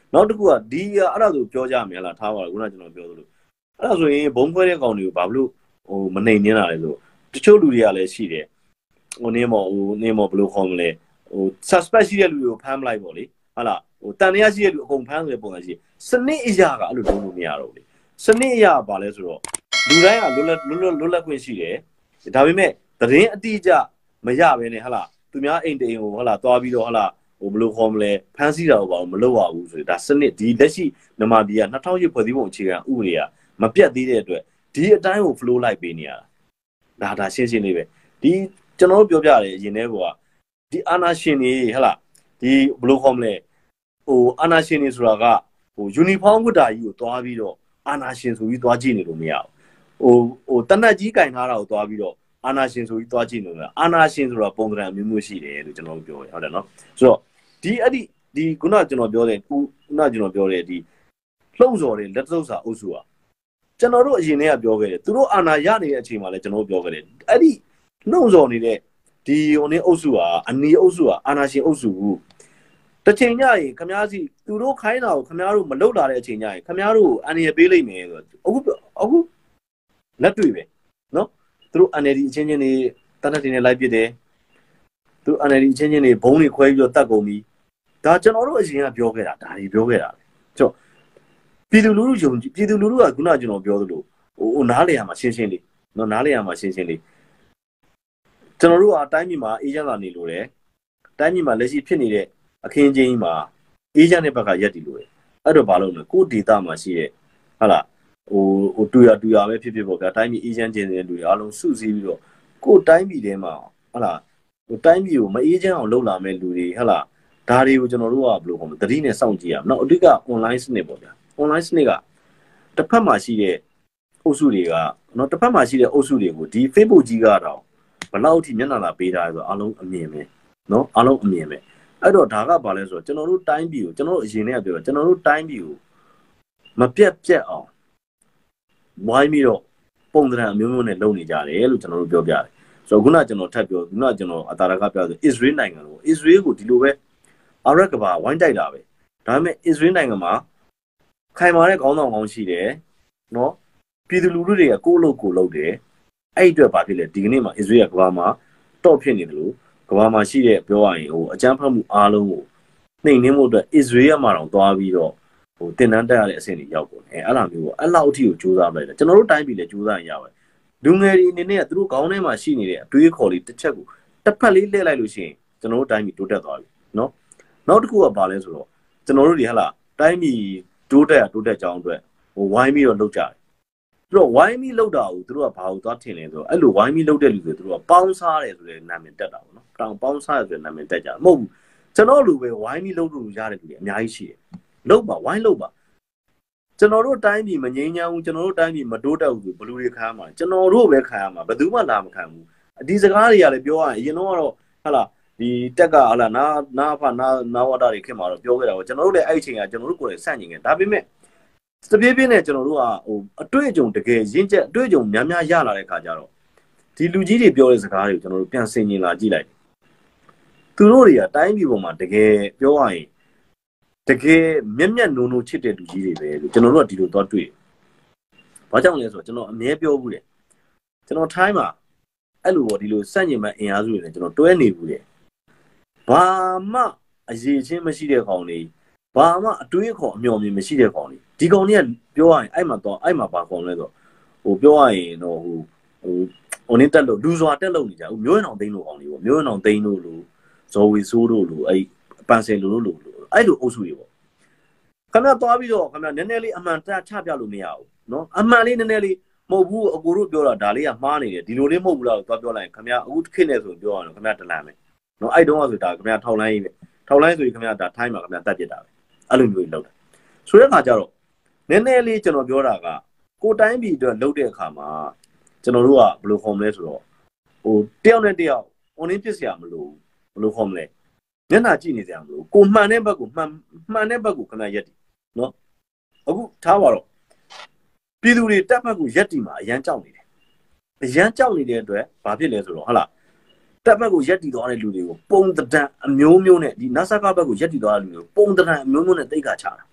နောက်တစ်ခုကဒီအဲ့ဒါဆိုပြောကြမယ်လားထားပါတော့ခုနကျွန်တော်ပြောသလိုအဲ့ဒါဆိုရင်ဘုံခွဲတဲ့ကောင်တွေကိုဘာလို့မနှိမ်နေတာလဲဆိုတချို့လူတွေကလည်းရှိတယ်နေမောဘယ်လိုခေါ်မလဲsuspect ရှိတဲ့လူတွေကိုဖမ်းမလိုက်ပေါ့လေဟုတ်လားတန်တရားရှိတဲ့လူအကုန်ဖမ်းဆိုတဲ့ပုံစံရှိစနစ်အရာကအဲ့လိုလုပ်လို့မရတော့ဘူးလေစနစ်အရာပါလဲဆိုတော့လူတိုင်းကလွတ်လပ်ခွင့်ရှိတယ်ဒါပေမဲ့သတင်းအတိအကျမရဘဲနဲ့ဟုတ်လားသူများအိမ်တိမ်ကိုဟုတ်လားသွားပြီးတော့ဟုတ်လားဘယ်လိုခေါ်မလဲဖမ်းဆီးတာကိုဘာလို့မလုပ်ရဘူးဆိုဒါစနစ်ဒီလက်ရှိမြန်မာပြည်က2008ဖွဲ့စည်းပုံအခြေခံဥပဒေကမပြတ်သေးတဲ့အတွက်ဒီအတိုင်းကို flow လိုက်ပေးနေရတာဒါရှင်းလေးပဲဒီကျွန်တော်တို့ပြောပြတယ်အရင်တည်းကဒီအာနာရှင်တွေဟဲ့လားဒီဘယ်လိုခေါ်မလဲအာနာရှင်တွေဆိုတာကယူနီဖောင်းဝတ်တာကြီးကိုသွားပြီးတော့အာနာရှင်ဆိုပြီးသွားကြည့်နေလို့မရဘူးတနက်ကြီးကင်ထားတာကိုသွားပြီးတော့အာနာရှင်ဆိုပြီးသွားကြည့်နေလို့အာနာရှင်ဆိုတာပုံစံမျိုးမျိုးရှိတယ်လို့ကျွန်တော်တို့ပြောရဟုတ်တယ်နော်ဆိုတော့ဒီခုနကျွန်တော်ပြောတဲ့ခုနကျွန်တော်ပြောတဲ့ဒီလှုံ့ဆော်တဲ့လက်သုပ်စာအုပ်စုကကျွန်တော်တို့အရင်တည်းကပြောခဲ့တယ်သူတို့အာဏာရနေတဲ့အချိန်မှာလည်းကျွန်တော်တို့ပြောခဲ့တယ်အဲ့ဒီလှုံ့ဆော်နေတဲ့ဒီအုပ်စုကအနီအုပ်စုကအာဏာရှင်အုပ်စုတစ်ချိန်ညရင်ခမားစီသူတို့ခိုင်းတာကိုခမားတို့မလုပ်လာတဲ့အချိန်ညရင်ခမားတို့အန်ရပေးလိုက်မယ်ဆိုတော့အခုလက်တွေ့ပဲနော်သူတို့ NLD အချင်းချင်းတွေတနက်တင်နေလိုက်ပြစ်တယ်သူတို့ NLD အချင်းချင်းတွေဘုံတွေခွဲပြီးတော့တတ်ကုန်ပြီဒါကျွန်တော်တို့အရင်ကပြောခဲ့တာဒါတွေပြောခဲ့တာဆိုတော့ပြည်သူလူထုယုံကြည်ပြည်သူလူထုကခုနကကျွန်တော်ပြောသလိုနားလေရမှာရှင်းရှင်းလေးနော်နားလေရမှာရှင်းရှင်းလေးကျွန်တော်တို့ကတိုင်းပြည်မှာအေဂျင့်လာနေလို့တယ်တိုင်းပြည်မှာလက်ရှိဖြစ်နေတဲ့အခင်းချင်းကြီးမှာအေဂျင့်တဲ့ဘက်ကရက်တည်လို့တယ်အဲ့တော့ဘာလို့လဲကိုဒေတာမှာရှိတဲ့ဟုတ်လားတူရပဲဖြစ်ဖြစ်ပေါ့ဗျာတိုင်းပြည်အေဂျင့်ချင်းတဲ့လူတွေအားလုံးစုစည်းပြီးတော့ကိုတိုင်းပြည်ထဲမှာဟုတ်လားတိုင်းပြည်ကိုမအေဂျင့်အောင်လုပ်လာမဲ့လူတွေဟုတ်လားဒါတွေကိုကျွန်တော်တို့ကဘယ်လိုခေါ်မလဲသတိနဲ့စောင့်ကြည့်ရအောင်နောက်အဓိက online စနစ်ပေါ့ဗျာ online စနစ်ကတစ်ဖက်မှာရှိတဲ့အုပ်စုတွေကနော်တစ်ဖက်မှာရှိတဲ့အုပ်စုတွေကိုဒီ Facebook ကြီးကတော့ဘယ်လောက်အထိမျက်နှာလာပေးထားလဲဆိုတော့အားလုံးအမြင်ပဲနော်အားလုံးအမြင်ပဲအဲ့တော့ဒါကဘာလဲဆိုတော့ကျွန်တော်တို့တိုင်းပြည်ကိုကျွန်တော်တို့အရင်ကပြောကျွန်တော်တို့တိုင်းပြည်ကိုမပြတ်အောင်ဝိုင်းပြီးတော့ပုံစံအမျိုးမျိုးနဲ့လုပ်နေကြတယ်လို့ကျွန်တော်တို့ပြောပြတယ်ဆိုတော့ခုနကျွန်တော်ထပ်ပြောခုနကျွန်တော်အတာရကပြောဆို Israel နိုင်ငံကို Israel ကိုဒီလိုပဲအာရက်ကဘာဝိုင်းတိုက်တာပဲဒါပေမဲ့ Israel နိုင်ငံမှာခိုင်မာတဲ့ခေါင်းဆောင်ကောင်းရှိတယ်နော်ပြည်သူလူထုတွေကကိုယ့်လုပ်ကိုလုပ်တယ်အဲ့အတွက်ဘာဖြစ်လဲဒီကနေ့မှာ Israel ကဘာမှာတော့ဖြစ်နေတယ်လို့ကဘာမှာရှိတဲ့ပြောရရင်အကြမ်းဖက်မှုအားလုံးကိုနှိမ်နင်းမှုအတွက် Israel မှာတော့သွားပြီးတော့တင်တန်းတက်ရတဲ့အဆင့်တွေရောက်ကုန်တယ်အဲ့လိုမျိုးပေါ့အဲ့လောက်အထိကိုစူးစမ်းလိုက်တယ်ကျွန်တော်တို့တိုင်းပြည်လည်းစူးစမ်းရပါတယ်လူငယ်တွေအနေနဲ့ကသူတို့ခေါင်းထဲမှာရှိနေတဲ့အတွေးခေါ်လေးတစ်ချက်ကိုတစ်ဖက်လေးလှည့်လိုက်လို့ရှိရင်ကျွန်တော်တို့တိုင်းပြည်တိုးတက်သွားပြီနော်နောက်တစ်ခုကဘာလဲဆိုတော့ကျွန်တော်တို့တွေဟလာတိုင်းပြည်တိုးတက်ကြောင်းအတွက်ဝိုင်းပြီးတော့လုပ်ကြတယ်သူတို့ဝိုင်းပြီးလုပ်တာကိုသူတို့ကဘာလို့သွားထင်လဲဆိုတော့အဲ့လိုဝိုင်းပြီးလုပ်တဲ့လူတွေသူတို့ကပေါင်းစားတယ်ဆိုတဲ့နာမည်တက်တာပေါ့နော်တောင်ပေါင်းစားရဆိုတဲ့နာမည်တက်ကြမဟုတ်ဘူးကျွန်တော်လူပဲဝိုင်းပြီးလုပ်လို့ရတဲ့လူတွေအများကြီးရှိတယ်လုပ်ပါဝိုင်းလုပ်ပါကျွန်တော်တို့တိုင်းပြည်မငြိမ်းချမ်းဘူးကျွန်တော်တို့တိုင်းပြည်မတိုးတက်ဘူးဆိုဘလူတွေခံရမှာကျွန်တော်တို့ပဲခံရမှာဘယ်သူမှလာမခံဘူးဒီစကားတွေကလည်းပြောရရင်အရင်တော့ကတော့ဟာလာဒီတက်ကဟာလာနာဝတာတွေခင်မှာတော့ပြောခဲ့တာပေါ့ကျွန်တော်တို့လည်းအဲ့အချိန်ကကျွန်တော်တို့ကိုယ်လည်းစန့်ကျင်ခဲ့ဒါပေမဲ့တပြေးပြေးနဲ့ကျွန်တော်တို့ကအတွေ့အကြုံတကယ်ရင့်ကျက်အတွေ့အကြုံများရလာတဲ့ခါကျတော့ဒီလူကြီးတွေပြောတဲ့စကားတွေကိုကျွန်တော်တို့ပြန်ဆင်ခြင်လာကြည့်လိုက်သူတို့တွေကတိုင်းပြည်ပေါ်မှာတကယ်ပြောရရင်တကယ်မျက်နှုံချစ်တဲ့လူကြီးတွေပဲလို့ကျွန်တော်တို့ကဒီလိုသွားတွေ့ဘာကြောင့်လဲဆိုတော့ကျွန်တော်အမြဲပြောဘူးတယ်ကျွန်တော်ထိုင်းမှာအဲ့လိုပေါ့ဒီလိုစန့်ကျင်မဲ့အင်အားစုတွေနဲ့ကျွန်တော်တွဲနေဘူးတယ်ဘာမှအရေးချင်းမရှိတဲ့ကောင်တွေဘာမှအတွေးခေါ်အမျှော်မြင်မရှိတဲ့ကောင်တွေဒီကောင်တွေကပြောရရင်အဲ့မှာဘာကောင်လဲဆိုတော့ပြောရရင်တော့ဟိုနင်းတက်လို့လူစွာတက်လို့နေကြမျိုးရင်အောင်သိန်းလို့ကောင်တွေပေါ့မျိုးရင်အောင်သိန်းလို့လို့ဇော်ဝီဆိုးတို့လို့အဲ့ပန်ဆယ်လို့အဲ့လိုအုပ်စုတွေပေါ့ခင်ဗျာသွားပြီးတော့ခင်ဗျာနည်းနည်းလေးအမှန်တချပြလို့မရဘူးနော်အမှန်လေးနည်းနည်းလေးမဟုတ်ဘူးအကိုတို့ပြောတာဒါလေးကမှားနေတယ်ဒီလိုလေးမဟုတ်ဘူးလားလို့သွားပြောလိုက်ရင်ခင်ဗျာအခုခေတ်နဲ့ဆိုပြောရအောင်ခင်ဗျာတလန်ပဲနော်အဲ့တုန်းကဆိုဒါခင်ဗျာထောက်လိုင်းကြီးပဲထောက်လိုင်းဆိုရင်ခင်ဗျာဒါထိုင်းမှာခင်ဗျာတက်ပြစ်တာပဲအဲ့လိုမျိုးလုပ်တယ်ဆိုတဲ့အခါကျတော့နည်းနည်းလေးကျွန်တော်ပြောတာကကိုတိုင်းပြည်အတွက်လုပ်တဲ့အခါမှာကျွန်တော်တို့ကဘယ်လိုခေါ်မလဲဆိုတော့တယောက်နဲ့တယောက် online ဖြစ်เสียမလို့ဘယ်လိုခေါ်မလဲမျက်နှာကြည့်နေကြမလို့ကိုမှန်တဲ့ဘက်ကိုမှန်တဲ့ဘက်ကိုခဏရက်တည်နော်အခုထားပါတော့ပြည်သူတွေတက်ဘက်ကိုရက်တည်မှာအရန်ကြောက်နေတယ်အရန်ကြောက်နေတဲ့အတွက်ဘာဖြစ်လဲဆိုတော့ဟုတ်လားတက်ဘက်ကိုရက်တည်သွားတဲ့လူတွေကိုပုံတံအမျိုးမျိုးနဲ့ဒီ NASA ကဘက်ကိုရက်တည်သွားတဲ့လူတွေကိုပုံတံအမျိုးမျိုးနဲ့တိတ်ခါချတာ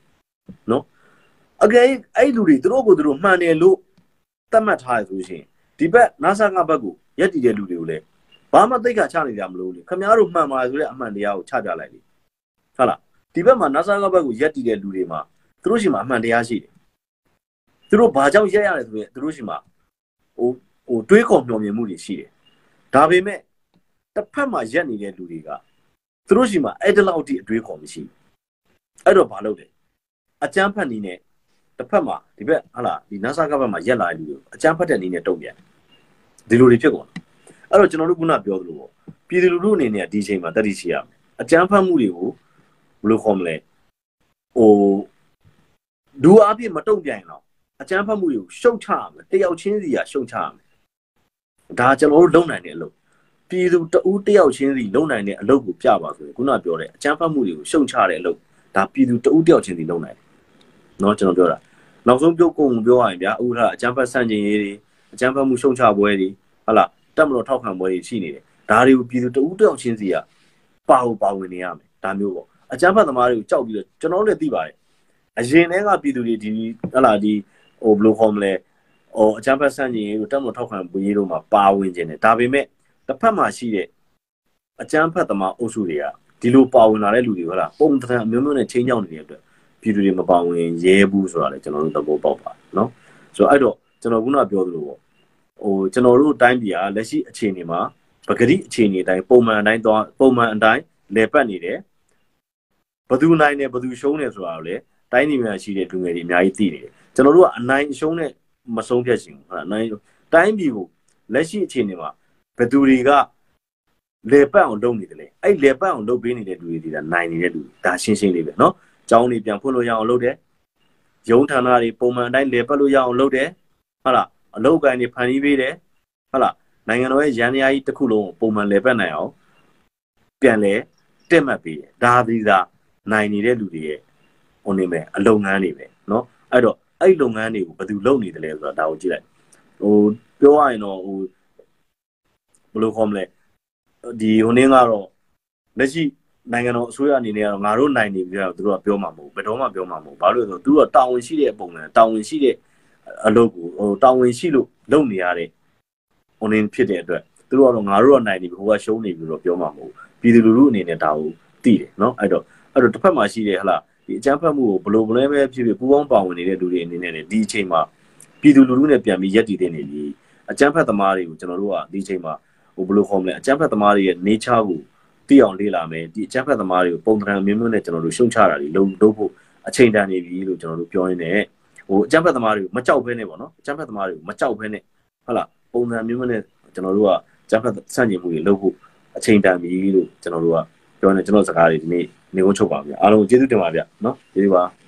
နော်အကယ်အဲ့လူတွေသူတို့ကိုသူတို့မှန်တယ်လို့သတ်မှတ်ထားရဆိုရှင်ဒီဘက် NASA ကဘက်ကိုရက်တည်တဲ့လူတွေကိုလည်းဘာမှသိက္ခာချနေကြမလို့လေခင်ဗျားတို့မှန်ပါဆိုတဲ့အမှန်တရားကိုချပြလိုက်လေဟုတ်လားဒီဘက်မှာ NASA ကဘက်ကိုရက်တည်တဲ့လူတွေမှာသူတို့ရှိမှအမှန်တရားရှိတယ်သူတို့ဘာကြောင့်ရက်ရတယ်ဆိုရင်သူတို့ရှိမှဟိုတွေးခေါ်မျှော်မြင်မှုတွေရှိတယ်ဒါပေမဲ့တစ်ဖက်မှာရက်နေတဲ့လူတွေကသူတို့ရှိမှအဲ့တလောက်အထိအတွေးခေါ်မရှိအဲ့တော့ဘာလုပ်လဲအကျန်းဖတ်နေနဲ့တစ်ဖက်မှာဒီဘက်ဟာလားဒီ NASA ကဘက်မှာရက်လာတဲ့လူတွေအကျန်းဖတ်တဲ့နေနဲ့တုံ့ပြန်ဒီလိုတွေဖြစ်ကုန်အဲ့တော့ကျွန်တော်တို့ခုနပြောသလိုပေါ့ပြည်သူလူထုအနေနဲ့ဒီအချိန်မှာတတိရှိရမယ်အကျန်းဖတ်မှုတွေကိုဘယ်လိုခေါ်မလဲဟိုဒူအားဖြင့်မတုံ့ပြန်ရင်တော့အကျန်းဖတ်မှုတွေကိုရှုတ်ချရမယ်တယောက်ချင်းစီကရှုတ်ချရမယ်ဒါကျွန်တော်တို့လုပ်နိုင်တဲ့အလုပ်ပြည်သူတဦးတယောက်ချင်းစီလုပ်နိုင်တဲ့အလုပ်ကိုပြပါဆိုရင်ခုနပြောတဲ့အကျန်းဖတ်မှုတွေကိုရှုတ်ချတဲ့အလုပ်ဒါပြည်သူတဦးတယောက်ချင်းစီလုပ်နိုင်တယ်เนาะကျွန်တော်ပြောတာနောက်ဆုံးပြောကုန်ပြောရရင်ဗျာဥထားအကျန်းဖတ်ဆန့်ကျင်ရေးတွေအကျန်းဖတ်မှုရှုံချပွဲတွေဟုတ်လားတက်မလို့ထောက်ခံပွဲတွေရှိနေတယ်ဒါတွေကိုပြည်သူတဦးတယောက်ချင်းစီကပါဝင်နေရမယ်ဒါမျိုးပေါ့အကျန်းဖတ်သမားတွေကိုကြောက်ပြီးတော့ကျွန်တော်လည်းသိပါတယ်အရင်တည်းကပြည်သူတွေဒီဟုတ်လားဒီဟိုဘယ်လိုခေါ်မလဲဟိုအကျန်းဖတ်ဆန့်ကျင်ရေးကိုတက်မလို့ထောက်ခံပွဲရေးတို့မှာပါဝင်ခြင်းတယ်ဒါပေမဲ့တစ်ဖက်မှာရှိတဲ့အကျန်းဖတ်သမားအုပ်စုတွေကဒီလိုပါဝင်လာတဲ့လူတွေဟုတ်လားပုံသဏ္ဍာန်အမျိုးမျိုးနဲ့ချင်းချောင်းနေတဲ့အတွက်ပြည်သူတွေမပါဝင်ရဲဘူးဆိုတာလေကျွန်တော်တို့သဘောပေါက်ပါเนาะဆိုတော့အဲ့တော့ကျွန်တော်ခုနပြောသလိုပေါ့ဟိုကျွန်တော်တို့တိုင်းပြည်ကလက်ရှိအခြေအနေမှာပဂတိအခြေအနေအတိုင်းပုံမှန်အတိုင်းလဲပတ်နေတယ်ဘယ်သူနိုင်တယ်ဘယ်သူရှုံးတယ်ဆိုတာကိုလေတိုင်းပြည်မှာရှိတဲ့လူငယ်တွေအများကြီးသိနေတယ်ကျွန်တော်တို့ကအနိုင်ရှုံးနဲ့မဆုံးဖြတ်ရှင်ဟုတ်လားအနိုင်တိုင်းပြည်ကိုလက်ရှိအခြေအနေမှာဘယ်သူတွေကလဲပတ်အောင်လုပ်နေတယ်လေအဲ့လဲပတ်အောင်လုပ်ပေးနေတဲ့လူတွေကနိုင်နေတဲ့လူဒါရှင်းလေးပဲเนาะကျောင်းတွေပြန်ဖွင့်လို့ရအောင်လုပ်တယ်ရုံးဌာနတွေပုံမှန်အတိုင်းလဲပတ်လို့ရအောင်လုပ်တယ်ဟုတ်လားအလုပ်ကိုင်းတွေဖန်တီးပေးတယ်ဟုတ်လားနိုင်ငံတော်ရဲ့ရန်ရာကြီးတစ်ခုလုံးကိုပုံမှန်လဲပတ်နိုင်အောင်ပြန်လဲတက်မှတ်ပေးတယ်ဒါသည်သာနိုင်နေတဲ့လူတွေရဲ့ဟိုနေမယ်အလုပ်ငန်းတွေပဲเนาะအဲ့တော့အဲ့လုပ်ငန်းတွေကိုဘယ်သူလုပ်နေတယ်လဲဆိုတော့ဒါကိုကြည့်လိုက်ဟိုပြောရရင်တော့ဟိုဘယ်လိုခေါ်မလဲဒီဟိုနင်းကတော့လက်ရှိနိုင်ငံတော်အစိုးရအနေနဲ့ကတော့ငါတို့နိုင်နေပြီတော့သူတို့ကပြောမှာမဟုတ်ဘယ်တော့မှပြောမှာမဟုတ်ဘာလို့လဲဆိုတော့သူတို့ကတာဝန်ရှိတဲ့ပုံစံတာဝန်ရှိတဲ့အလုပ်ကိုဟိုတာဝန်ရှိလို့လုပ်နေရတဲ့ဟိုနင်းဖြစ်တဲ့အတွက်သူတို့ကတော့ငါတို့ကနိုင်နေပြီဟိုကရှုံးနေပြီတော့ပြောမှာမဟုတ်ပြည်သူလူထုအနေနဲ့ဒါကိုသိတယ်เนาะအဲ့တော့တစ်ဖက်မှာရှိတဲ့ဟလာဒီအကြမ်းဖက်မှုကိုဘလို့ဘလဲပဲဖြစ်ဖြစ်ပူးပေါင်းပါဝင်နေတဲ့လူတွေအနေနဲ့ဒီအချိန်မှာပြည်သူလူထုနဲ့ပြန်ပြီးရက်တည်နေပြီအကြမ်းဖက်သမားတွေကိုကျွန်တော်တို့ကဒီအချိန်မှာဟိုဘလို့ခေါ်မလဲအကြမ်းဖက်သမားတွေရဲ့ nature ကိုသိအောင်လေ့လာမယ်ဒီအကြမ်းဖက်သမားတွေကိုပုံသဏ္ဍာန်မျိုးမျိုးနဲ့ကျွန်တော်တို့ရှုံချတာတွေလုပ်ဖို့အချိန်တန်နေပြီလို့ကျွန်တော်တို့ပြောရင်းနဲ့ဟိုအကြမ်းဖက်သမားတွေကိုမကြောက်ဘဲနဲ့ပေါ့နော်အကြမ်းဖက်သမားတွေကိုမကြောက်ဘဲနဲ့ဟုတ်လားပုံစံမျိုးမျိုးနဲ့ကျွန်တော်တို့ကအကြမ်းဖက်ဆန့်ကျင်မှုတွေလုပ်ဖို့အချိန်တန်ပြီလို့ကျွန်တော်တို့ကပြောနေကျွန်တော်စကားတွေဒီနေ့နေကုန်းချုပ်ပါဗျာအားလုံးကျေးဇူးတင်ပါဗျာနော်ကျေးဇူးပါ